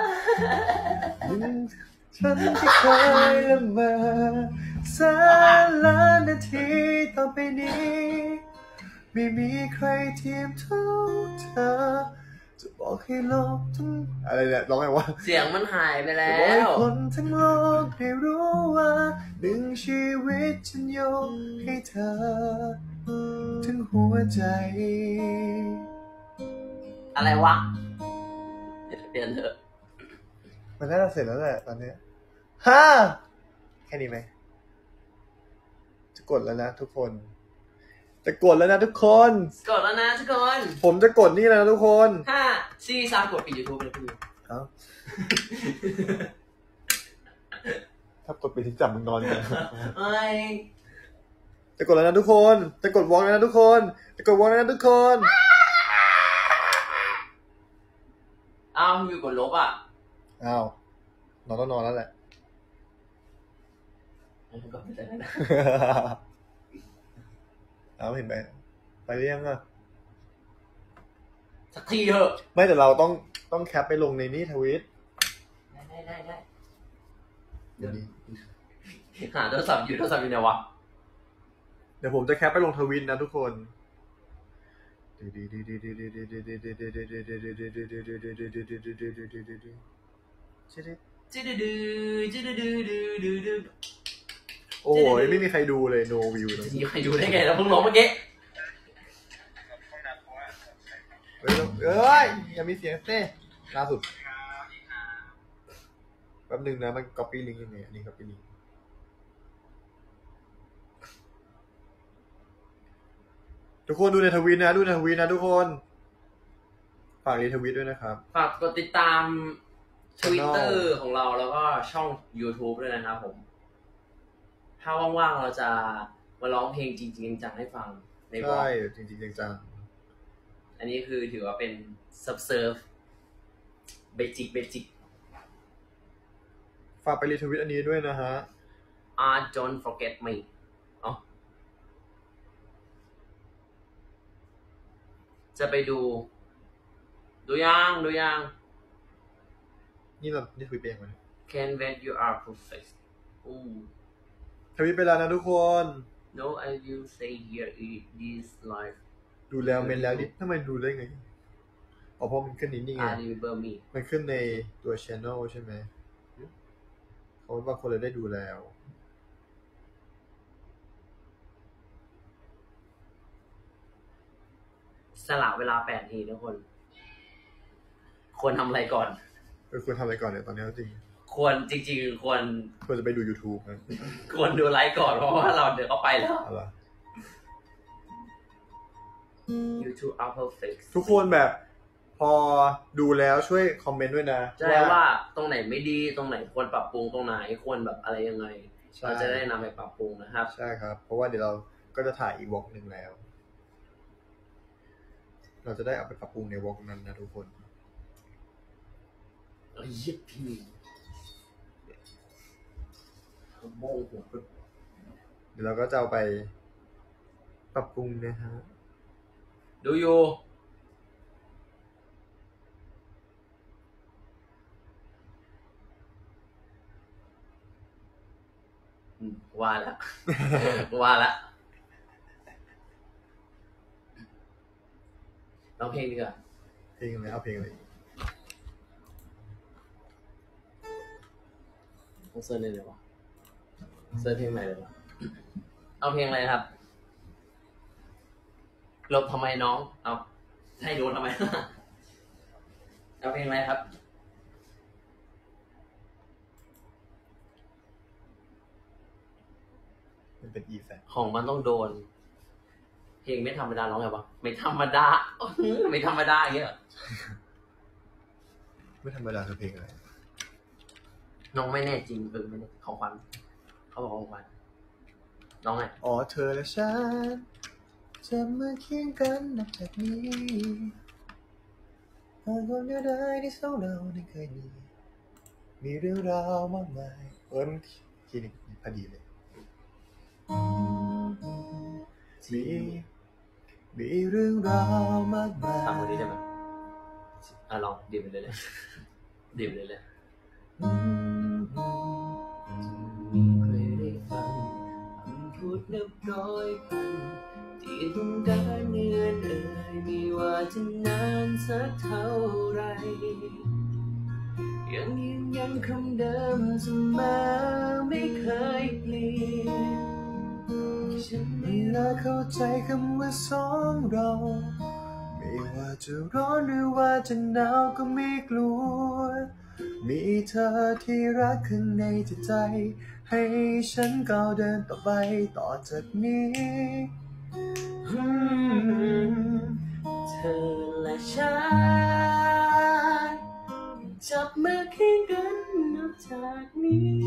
ฉันที่เคยละเมอแสนล้านนาทีต่อไปนี้ไม่มีใครเทียมเท่าเธอจะบอกให้โลกทั้งอะไรเนี่ยร้องไงวะเสียงมันหายไปแล้จะบอกให้วคนทั้งโลกได้รู้ว่าหนึ่งชีวิตฉันยกให้เธอถึงหัวใจอะไรวะเปลี่ยนเถอะมันน่าจะเสร็จแล้วแหละตอนนี้ฮ่าแค่นี้ไหมจะกดแล้วนะทุกคนจะกดแล้วนะทุกคนกดแล้วนะทุกคนผมจะกดนี่แล้วนะทุกคน 5 4 3กดปิด YouTube เลยพี่เอ้าถ้ากดไปที่จับมึงนอนเลยเอ้ยจะกดแล้วนะทุกคนจะกดวอล์กแล้วนะทุกคนจะกดวอล์กแล้วนะทุกคนอ้าวมีกดลบอ่ะอ้าวนอนต้องนอนแล้วแหละก็ไม่ได้นะเอาเห็นไหมไปหรือยังอ่ะสักทีเถอะไม่แต่เราต้องแคปไปลงในนี่ทวิตได้เดี๋ยวนี้หาโทรศัพท์อยู่ไหนวะเดี๋ยวผมจะแคปไปลงทวิตนะทุกคนโอ้ยไม่มีใครดูเลย no view เลยมีใครดูได้ไงแล้วเพิ่งร้องเมื่อกี้เอ้ยอย่ามีเสียงเต้ล่าสุดแป๊บนึงนะมัน copy link ยังไงอันนี้ copy link ทุกคนดูในทวิตนะดูในทวิตนะทุกคนฝากรีทวิตด้วยนะครับฝากกดติดตาม Twitter ของเราแล้วก็ช่อง YouTube ด้วยนะครับผม ถ้าว่างๆเราจะมาร้องเพลงจริงๆจังให้ฟังในบล็อกใช่จริงๆจังอันนี้คือถือว่าเป็น subserve basic ฝากไปรีทวิตอันนี้ด้วยนะฮะ don't forget me อ๋อจะไปดูยังนี่เรานี่ทวิตเองไหม Can't wait you are perfect ทวิตไปแล้วนะทุกคน No I will stay here in this life ดูแล้วเมนแล้วดิทำไมดูได้ไงอ๋อเพราะมันขึ้นนี่ไง I remember me มันขึ้นในตัว channel ใช่ไหมเขาบางคนเลยได้ดูแล้วสละเวลา8 นาทีทุกคน ควรทำอะไรก่อนควรทำอะไรก่อนเนี่ยตอนนี้จริงควรจริงๆควรจะไปดู YouTube นะควรดูไลฟ์ก่อนเพราะว่าเราเดี๋ยวก็ไปแล้วอะไร YouTube are perfect ทุกคนแบบพอดูแล้วช่วยคอมเมนต์ด้วยนะใช่ว่าตรงไหนไม่ดีตรงไหนควรปรับปรุงตรงไหนควรแบบอะไรยังไงเราจะได้นำไปปรับปรุงนะครับใช่ครับเพราะว่าเดี๋ยวเราก็จะถ่ายอีกวอล์กหนึ่งแล้ว เราจะได้เอาไปปรับปรุงในวอล์กนั้นนะทุกคนโอเคยึดทีโมงหัวปึ๊บเดี๋ยวเราก็จะเอาไปปรับปรุงนะฮะดูอยู่ว่าแล้ว ว่าแล้วร้องเพลงดีกว่าเพลงอะไรเอาเพลงอะไรต้องเซิร์ชเลยเลยวะเซิร์ชเพลงใหม่เลยวะเอาเพลงอะไรครับลบทำไมน้องเอาให้ดูทำไม เอาเพลงอะไรครับมันเป็น E-Flat ของมันต้องโดน เพลงไม่ธรรมดาร้องไงวะไม่ธรรมดา ไม่ธรรมดาอย่างเงี้ยเหรอไม่ธรรมดาคือเพลงอะไรน้องไม่แน่จริงไม่แน่ของขวัญเขาบอกของขวัญน้องไงอ๋อเธอและฉันจะมาเคียงกันนับจากนี้หากความเดียวดายที่สองเราได้เคยมีเรื่องราวมากมายมันทีนี้พอดีเลยมีเรื่องราวมากมายทำคนนี้ได้ไหมลองดิบไปเลยเลยดิบเลยเลยเคยได้ฟังคำพูดนับร้อยพันที่ต้องการเงื่อนไม่ว่าจะนานสักเท่าไรยังยืนยันคำเดิมเสมอไม่เคยเปลี่ยนฉันไม่น่าเข้าใจคำว่าสองเราไม่ว่าจะร้อนหรือว่าจะหนาวก็ไม่กลัวมีเธอที่รักข้างในจิตใจให้ฉันก้าวเดินต่อไปต่อจากนี้เธอและฉันจับมือเคียงกันนับจากนี้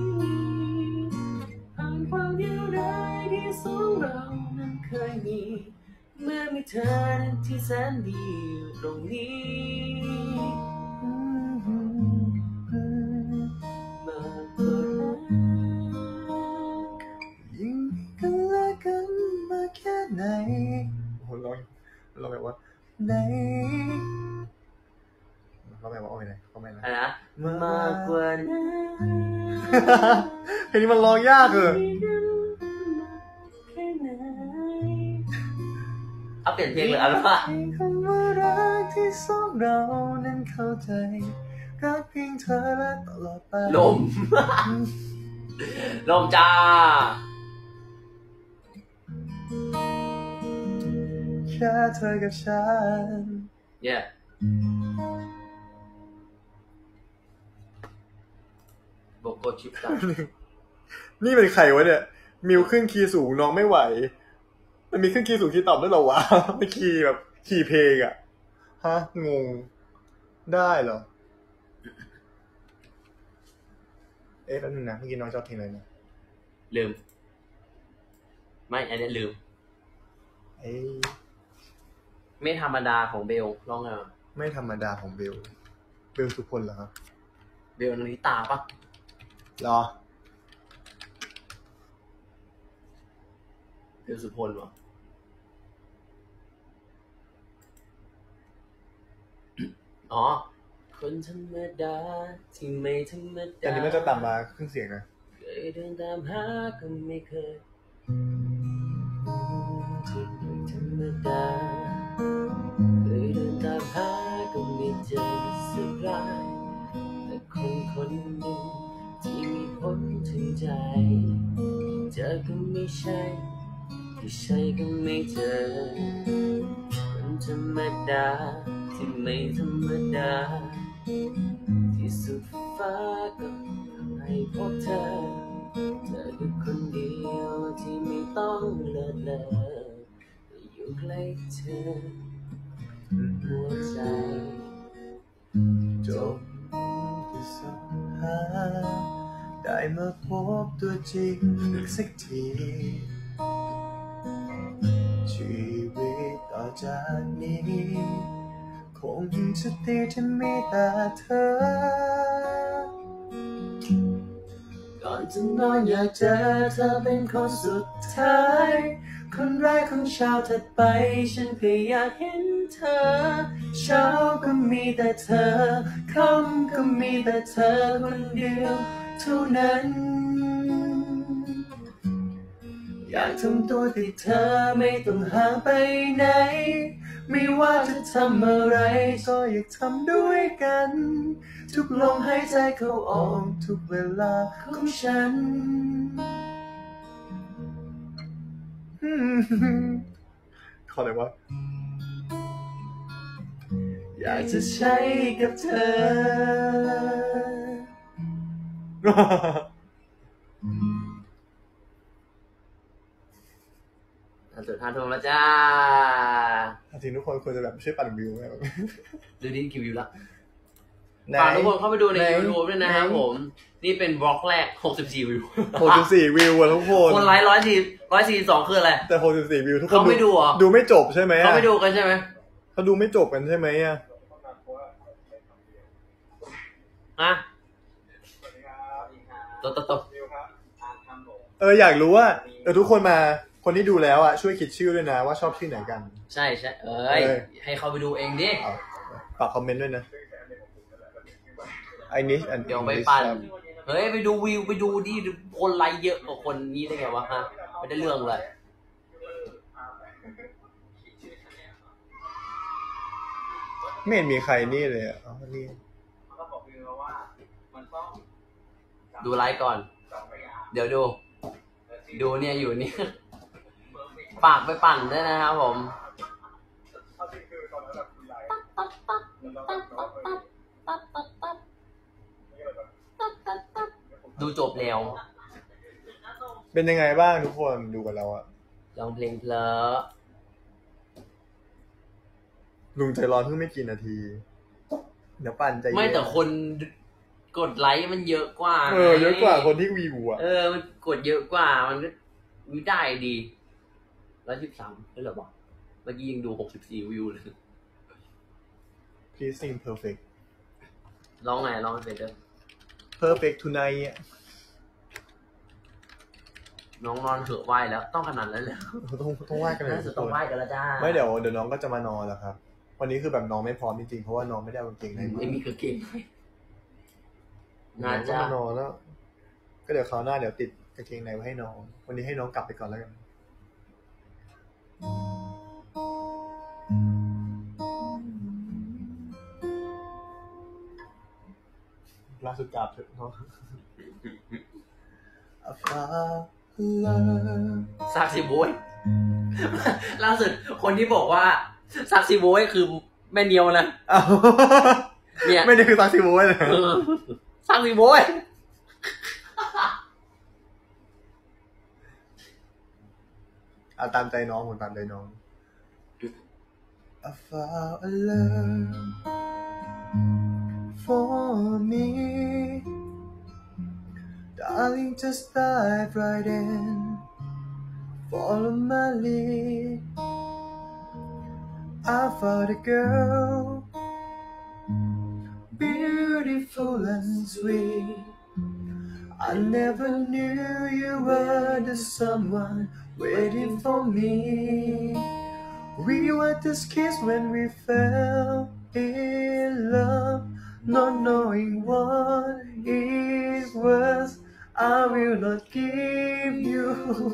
ผ่านความเดียวดายที่สองเรานั้นเคยมีเมื่อมีเธอที่แสนดีอยู่ตรงนี้มากกว่านั้นยิ่งกันและกันมาแค่ไหนโอ้โหร้องแบบว่าไหนร้องแบบว่าโอ้ยไหนร้องแบบไหนอะไรนะมากกว่านั้นเพลงนี้มันร้องยากเลยเอาเปลี่ยนเพลงเลยอะไรวะคำว่ารักที่สองเรานั้นเข้าใจรักเพียงเธอและตลอดไปลม ลมจ้าแค่เธอกับฉัน yeah โบโกชิปตานี่เป็นใครวะเนี่ยมิวขึ้นคีย์สูงน้องไม่ไหวมันมีขึ้นคีย์สูงคีย์ต่ำด้วยเหรอวะ ไม่คีย์แบบคีย์เพลงอะฮะงงได้เหรอแป๊บนึงนะเมื่อกี้น้องชอบเพลงอะไรนะลืม ไม่อันนี้ลืม ไม่ธรรมดาของเบลร้องไงวะไม่ธรรมดาของเบลสุพลเหรอครับเบลนาริตาปะเหรอเบลสุพลวะอ๋อ คนธรรมดาที่ไม่ธรรมดาแต่นี้มันจะต่ำมาครึ่งเสียงนะเคยเดินตามหาก็ไม่เคยที่ไม่ธรรมดาเคยเดินตามหาก็ไม่เจอสักรายแต่คนหนึ่งที่มีผลถึงใจเจอก็ไม่ใช่ที่ใช่ก็ไม่เจอคนธรรมดาที่ไม่ธรรมดาที่สุดฟ้าก็ให้พบเธอคือคนเดียวที่ไม่ต้องเลิศเลออยู่ใกล้เธอหัวใจจบที่สุดหาได้มาพบตัวจริงสักทีชีวิตต่อจากนี้คงจะดีที่มีแต่เธอก่อนจะนอนอยากเจอเธอเป็นคนสุดท้ายคนแรกของเช้าถัดไปฉันเพียงอยากเห็นเธอเช้าก็มีแต่เธอค่ำก็มีแต่เธอคนเดียวเท่านั้นอยากทำตัวที่เธอไม่ต้องห่างไปไหนไม่ว่าจะทำอะไรก็อยากทำด้วยกันทุกลมหายใจเข้าออกทุกเวลาของฉันขออะไรวะอยากจะใช้กับเธอสุดท้ายทงแล้วจ้าจริงทุกคนควรจะแบบช่วยปั่นวิวไหมดูดินกี่วิวละฝากทุกคนเข้าไปดูใน YouTube ด้วยนะครับผม นี่เป็นบล็อกแรก64วิว 64วิวทุกคนคนไลค์142คืออะไรแต่64วิวทุกคนเขาไม่ดูเหรอดูไม่จบใช่ไหมเขาไม่ดูกันใช่ไหมเขาดูไม่จบกันใช่ไหมอ่ะตบอยากรู้ว่าทุกคนมาคนที่ดูแล้วอ่ะช่วยคิดชื่อด้วยนะว่าชอบชื่อไหนกันใช่ให้เขาไปดูเองดิฝากคอมเมนต์ด้วยนะ I need an เดี๋ยวไปปั่นไปดูวิวไปดูดิคนไลค์เยอะกว่าคนนี้ได้ไงวะฮะไม่ได้เรื่องเลยไม่เห็นมีใครนี่เลยอ่ะนี่ดูไลค์ก่อนเดี๋ยวดูเนี่ยอยู่นี่ฝากไปปั่นด้วยนะครับผมดูจบแล้วเป็นยังไงบ้างทุกคนดูกันแล้วอะร้องเพลงเพลอลุงใจร้อนเพิ่งไม่กี่นาทีเดี๋ยวปั่นใจไม่แต่คนกดไลค์มันเยอะกว่าเยอะกว่าคนที่วิวอ่ะมันกดเยอะกว่ามันก็ไม่ได้ดี113ได้หรอบอกเมื่อกี้ยังดู64วิวเลย Please sing perfect ร้องไงร้องเป็นเด้อ Perfect tonight น้องนอนเถอะไหวแล้วต้องขนาดนั้นเลยต้องไหวกันเลยต้องไหวกันแล้วจ้าไม่เดี๋ยวน้องก็จะมานอนแล้วครับวันนี้คือแบบน้องไม่พร้อมจริงๆเพราะว่าน้องไม่ได้เอากางเกงในไม่มีกางเกงน่าจะมานอนแล้วก็เดี๋ยวคราวหน้าเดี๋ยวติดกางเกงในไว้ให้น้องวันนี้ให้น้องกลับไปก่อนแล้วกันล่าสุดกลับเถอะเนาะซักซิโบยล่าสุดคนที่บอกว่าซักซิโบยคือแม่เนียวนะเนี่ยไม่ได้คือซักซิโบยเลยซักซิโบยตามใจน้องผมตามใจน้อง I found a love for me darling just dive right in follow my lead I found a girl beautiful and sweet I never knew you were the someone waiting for me we were just kids when we fell in love not knowing what it was I will not give you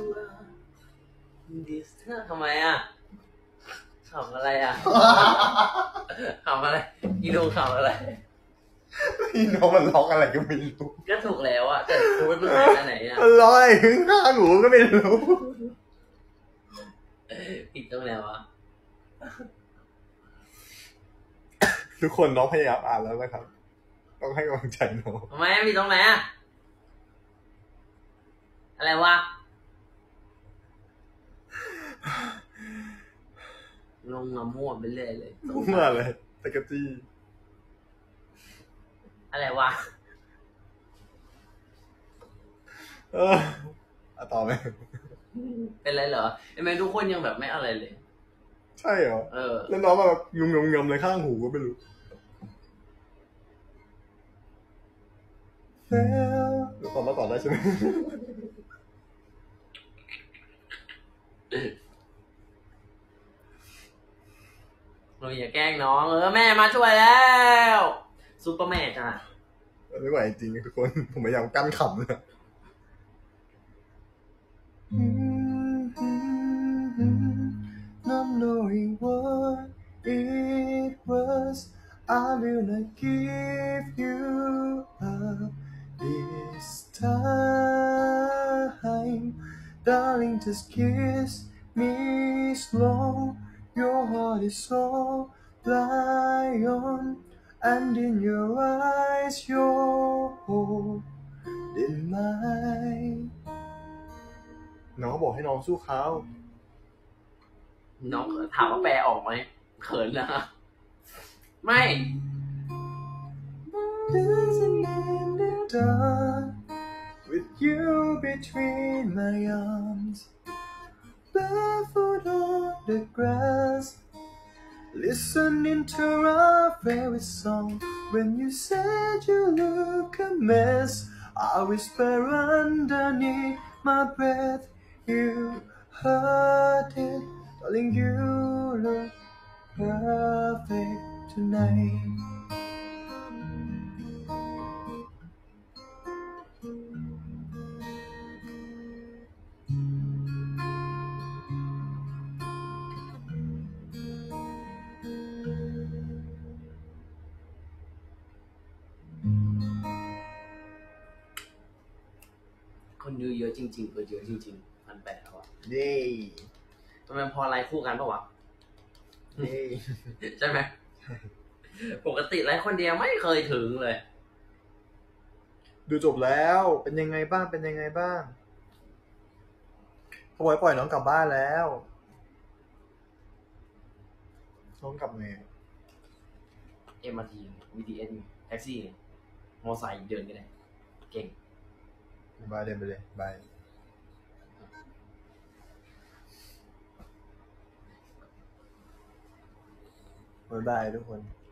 this ทำไมอ่ะขำอะไรอ่ะขำอะไรอีโดขำอะไรพี่น้องมันร้องอะไรก็ไม่รู้ก็ถูกแล้วอ่ะแต่พูดมันหายไปไหนอ่ะมันร้องอะไรข้างหูก็ไม่รู้ผิดตรงไหนวะทุกคนน้องพยายามอ่านแล้วนะครับต้องให้กำลังใจน้องทำไมผิดตรงไหนอ่ะอะไรวะลงมามั่วไปเรื่อยเลยมั่วเลยตะกะจี้อะไรวะต่อไหมเป็นไรเหรอทำไมทุกคนยังแบบไม่อะไรเลยใช่เหรออแล้วน้องมาแบบงมเลยข้างหูก็ไม่รู้เดี๋ยวต่อได้ใช่ไหมเราอย่าแกล้งน้องแม่มาช่วยแล้วซุปเปอร์แม่จ้ะไม่ไหวจริงทุกคน ผมพยายามกั้นขำเลย Not knowing what it was, I will not give you up this time. Darling, just kiss me slow. Your heart is so lion, and in your eyes, you're holding mine. น้องบอกให้น้องสู้เขาน้องถามว่าแปลออกไหมเขินนะไม่ Dancing in the dark with you between my arms, barefoot on the grass, listening to our favorite song. When you said you look a mess, I whisper underneath my breath, you heard it, darling, you look perfect tonight. คนดูเยอะจริงๆเยอะจริงๆ1,800แล้วอ่ะเย้ทำไมพอไลฟ์คู่กันปะวะเย้ใช่ไหมปกติไลฟ์คนเดียวไม่เคยถึงเลยดูจบแล้วเป็นยังไงบ้างเขาบอกให้ปล่อยน้องกลับบ้านแล้วน้องกลับไง MRT BTS แท็กซี่มอไซค์เดินกันเลยเก่งบายเดินไปเลยบายบายทุกคน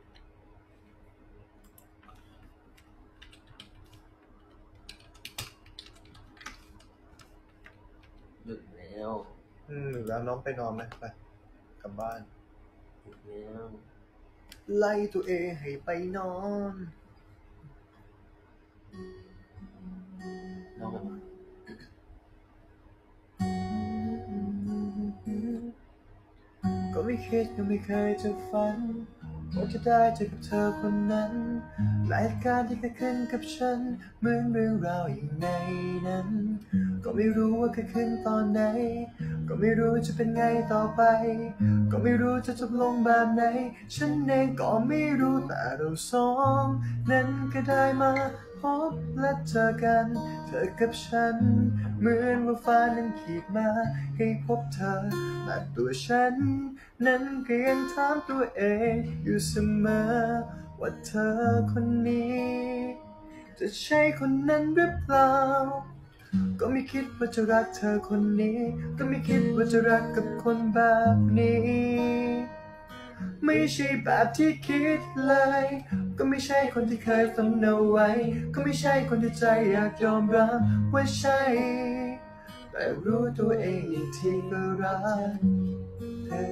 ดึกแล้วแล้วน้องไปนอนไหมไปกลับบ้านดึกแล้วไล่ตัวเองให้ไปนอนน้องออกมาก็ไม่คิดก็ไม่เคยจะฝันว่าจะได้เจอกับเธอคนนั้นและเหตุการณ์ที่เกิดขึ้นกับฉันเหมือนเรื่องราวอย่างในนั้น ก็ไม่รู้ว่าเกิดขึ้นตอนไหนก็ไม่รู้จะเป็นไงต่อไปก็ไม่รู้จะจบลงแบบไหนฉันเองก็ไม่รู้แต่เราสองนั้นก็ได้มาพบและเจอกันเธอกับฉันเหมือนว่าฟ้านั้นขีดมาให้พบเธอแต่ตัวฉันนั้นก็ยังถามตัวเองอยู่เสมอว่าเธอคนนี้จะใช่คนนั้นหรือเปล่าก็ไม่คิดว่าจะรักเธอคนนี้ก็ไม่คิดว่าจะรักกับคนแบบนี้ไม่ใช่แบบที่คิดเลยก็ไม่ใช่คนที่เคยฝันเอาไว้ก็ไม่ใช่คนที่ใจอยากยอมรับว่าใช่แต่รู้ตัวเองอีกทีก็รักเธอ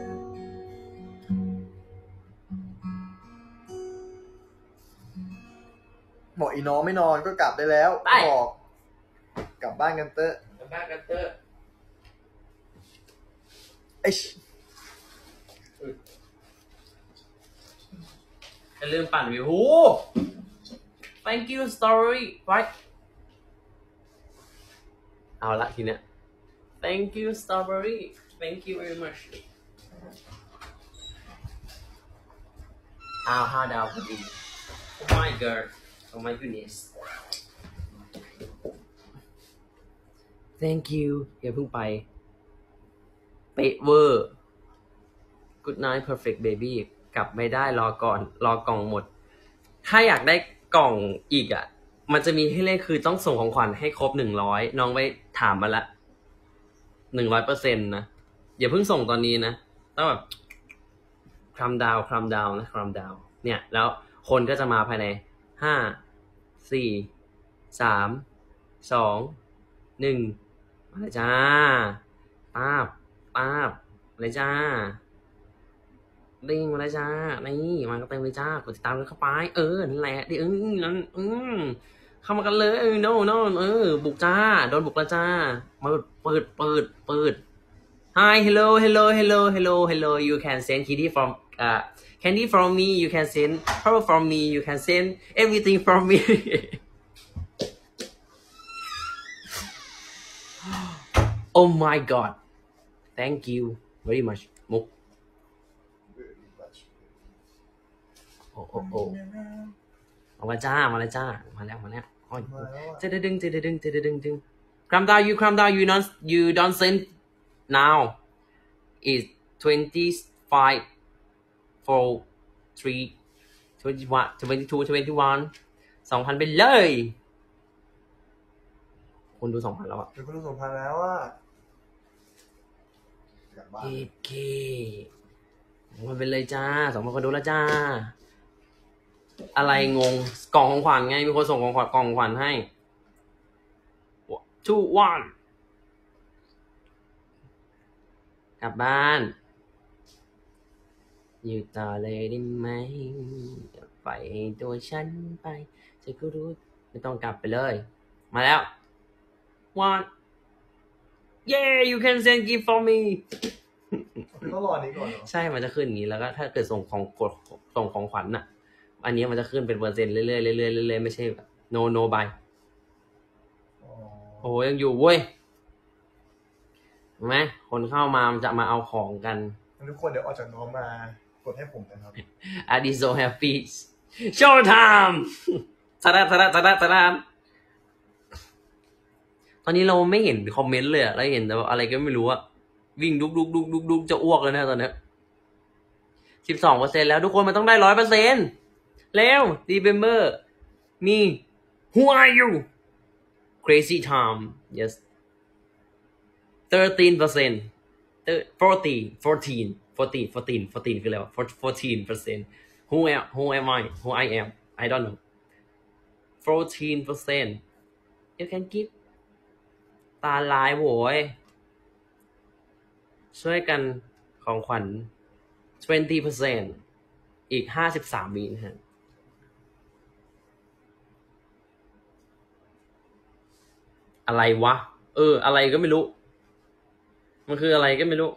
บอกอีน้องไม่นอนก็กลับได้แล้วบอกกลับบ้านกันเตอะกลับบ้านกันเถอะ อย่าลืมปั่นวิว thank you story right เอาละทีเนี้ย thank you strawberry thank you very much 5 ดาวพอดี oh my god oh my goodness thank you อย่าเพิ่งไปเป๊ะเวอร์ good night perfect baby กลับไม่ได้รอก่อนรอกล่องหมด ถ้าอยากได้กล่องอีกอ่ะมันจะมีให้เล่นคือต้องส่งของขวัญให้ครบ100น้องไปถามมาละ100%นะอย่าเพิ่งส่งตอนนี้นะต้องแบบ calm down calm down นะ calm down เนี่ยแล้วคนก็จะมาภายในห้าสี่สามสองหนึ่งมาเลยจ้าป้าบป้าบเลยจ้าดิ้งมาเลยจ้านี่มาก็เต็มเลยจ้ากดติดตามกันเข้าไปนั่นแหละดินั่นเข้ามากันเลยno no บุกจ้าโดนบุกแล้วจ้าเปิดHi, hello, hello, hello, hello, hello. You can send candy from me. You can send power from me. You can send everything from me. Oh my god. Thank you very much. มุกโอ้มาจ้ามาแล้วมาแล้วอ๋อจะดึงcalm down you don't send now is 25 for 3 21 22 21 2,000 ไปเลยคนดู 2,000 แล้วอ่ะเป็นคนดู2,000 แล้วอ่ะอยากบ้าเคมันเป็นเลยจ้า 2,000 คนดูแล้วจ้า อะไรงงกล่องของขวัญไงมีคนส่งกล่องของขวัญให้ 2 1กลับบ้านอยู่ต่อเลยได้ไหมไปตัวฉันไปจะก็รู้ไม่ต้องกลับไปเลยมาแล้ว one yeah you can send gift for me ต้องรอนี้ก่อนเหรอใช่มันจะขึ้นอย่างนี้แล้วก็ถ้าเกิดส่งของขวัญน่ะอันนี้มันจะขึ้นเป็นเปอร์เซ็นต์เรื่อยๆไม่ใช่แบบ no buy โอ้ยังอยู่เว้ยเห็นไหมคนเข้ามามันจะมาเอาของกันทุกคนเดี๋ยวออกจากน้องมากดให้ผมนะครับ Adi so happy show time ตะตอนนี้เราไม่เห็นคอมเมนต์เลยเราเห็นแต่อะไรก็ไม่รู้อะวิ่งดุกจะอ้วกเลยนะตอนนี้ 12% แล้วทุกคนมันต้องได้ 100% แล้ว remember me who are you crazy time yes 13% 14 คืออะไรวะ 14% who am I who I am I don't know 14% you can give ตาลายโว้ยช่วยกันของขวัญ 20% อีก53 วินะฮะอะไรวะอะไรก็ไม่รู้มันคืออะไรก็ไม่รู้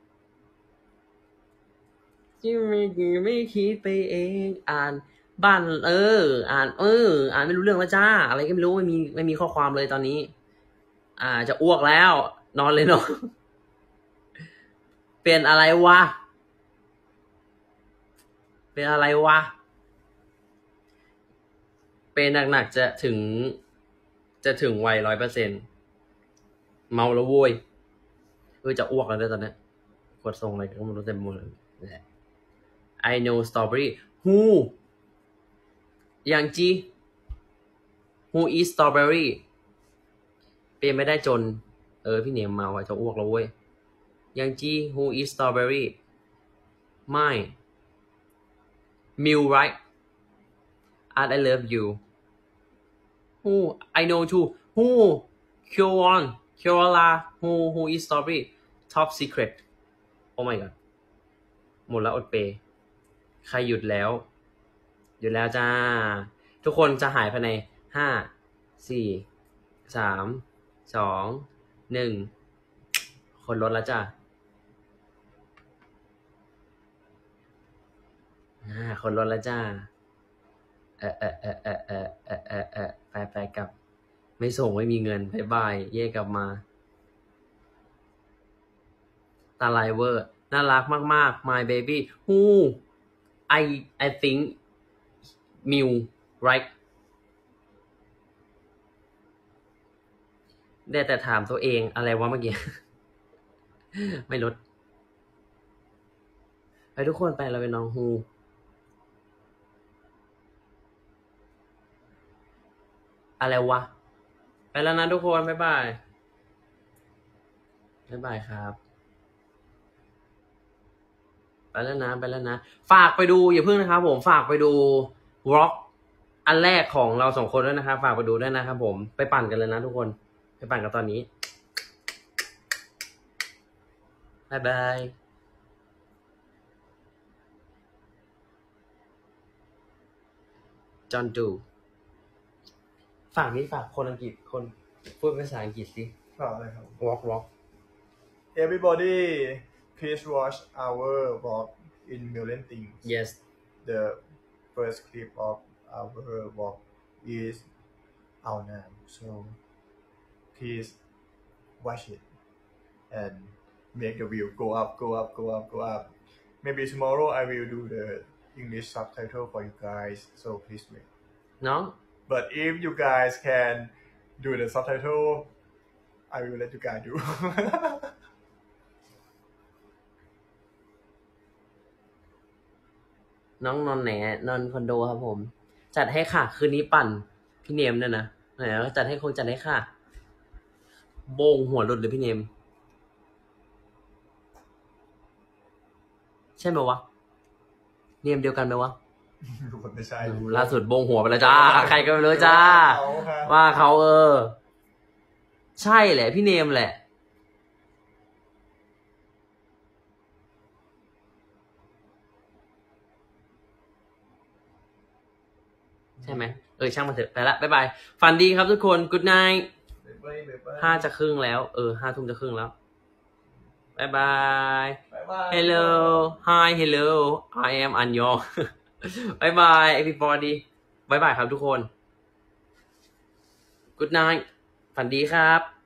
ที่ไม่คิดไปเองอ่านบ้านอ่านไม่รู้เรื่องแล้วจ้าอะไรก็ไม่รู้ไม่มีข้อความเลยตอนนี้จะอ้วกแล้วนอนเลยเนาะเป็นอะไรวะเป็นหนักๆจะถึงวัย 100% เมาแล้วโว้ยจะอ้วกแล้วด้วยตอนนี้กดส่งอะไรก็ไม่รู้เต็มหมดเลย I know strawberry who อย่างจี who is strawberry เป็นไม่ได้จนพี่เนมมาว่าจะอ้วกแล้วเว้ยอย่างจี who is strawberry ไม่ Mill right Art I love you who I know too who Kyola who is strawberry top secret oh my god หมดแล้วอดเปย์ใครหยุดแล้วจ้าทุกคนจะหายภายใน5 4 3 2 1คนลดแล้วจ้าคนลดแล้วจ้าไปกลับไม่ส่งไม่มีเงินบายเย่กลับมาตาลายเวอร์น่ารักมากๆ my baby who I think Miu right ได้แต่ถามตัวเองอะไรวะเมื่อกี้ ไม่ลดไปทุกคนไปเราเป็นน้องฮูอะไรวะไปแล้วนะทุกคนบ๊ายบายครับไปแล้วนะไปแล้วนะฝากไปดูอย่าเพิ่งนะครับผมฝากไปดูวอล์กอันแรกของเรา2 คนด้วยนะครับฝากไปดูด้วยนะครับผมไปปั่นกันเลยนะทุกคนไปปั่นกันตอนนี้บายบายจอห์นดูฝากนี้ฝากคนอังกฤษคนพูดภาษาอังกฤษสิฝากอะไรครับ walk Everybody please watch our vlog in Million Things yes the first clip of our vlog is out now so please watch it and make the view go up go up go up go up maybe tomorrow I will do the English subtitle for you guys so please wait น้อง but if you guys can do the subtitle I will let you guys do น้องนอนไหนนอนคอนโดครับผม จัดให้ค่ะ คืนนี้ปั่นพี่เนมเนี่ยนะไหนจัดให้จัดให้ค่ะ โบงหัวหลุดเลยพี่เนม ใช่ไหมวะ เนมเดียวกันไหมวะไม่ใช่ล่าสุดโบงหัวไปแล้วจ้า ใครก็ไม่รู้จ้า ว่าเขาใช่แหละพี่เนมแหละ ใช่ไหมช่างมันเถอะไปละบ๊ายบายฝันดีครับทุกคน good night 5 จะครึ่งแล้ว5 ทุ่มจะครึ่งแล้วบ๊ายบาย hello hi hello I am Anyong บ๊ายบาย everybody บ๊ายบายครับทุกคน good night ฝันดีครับ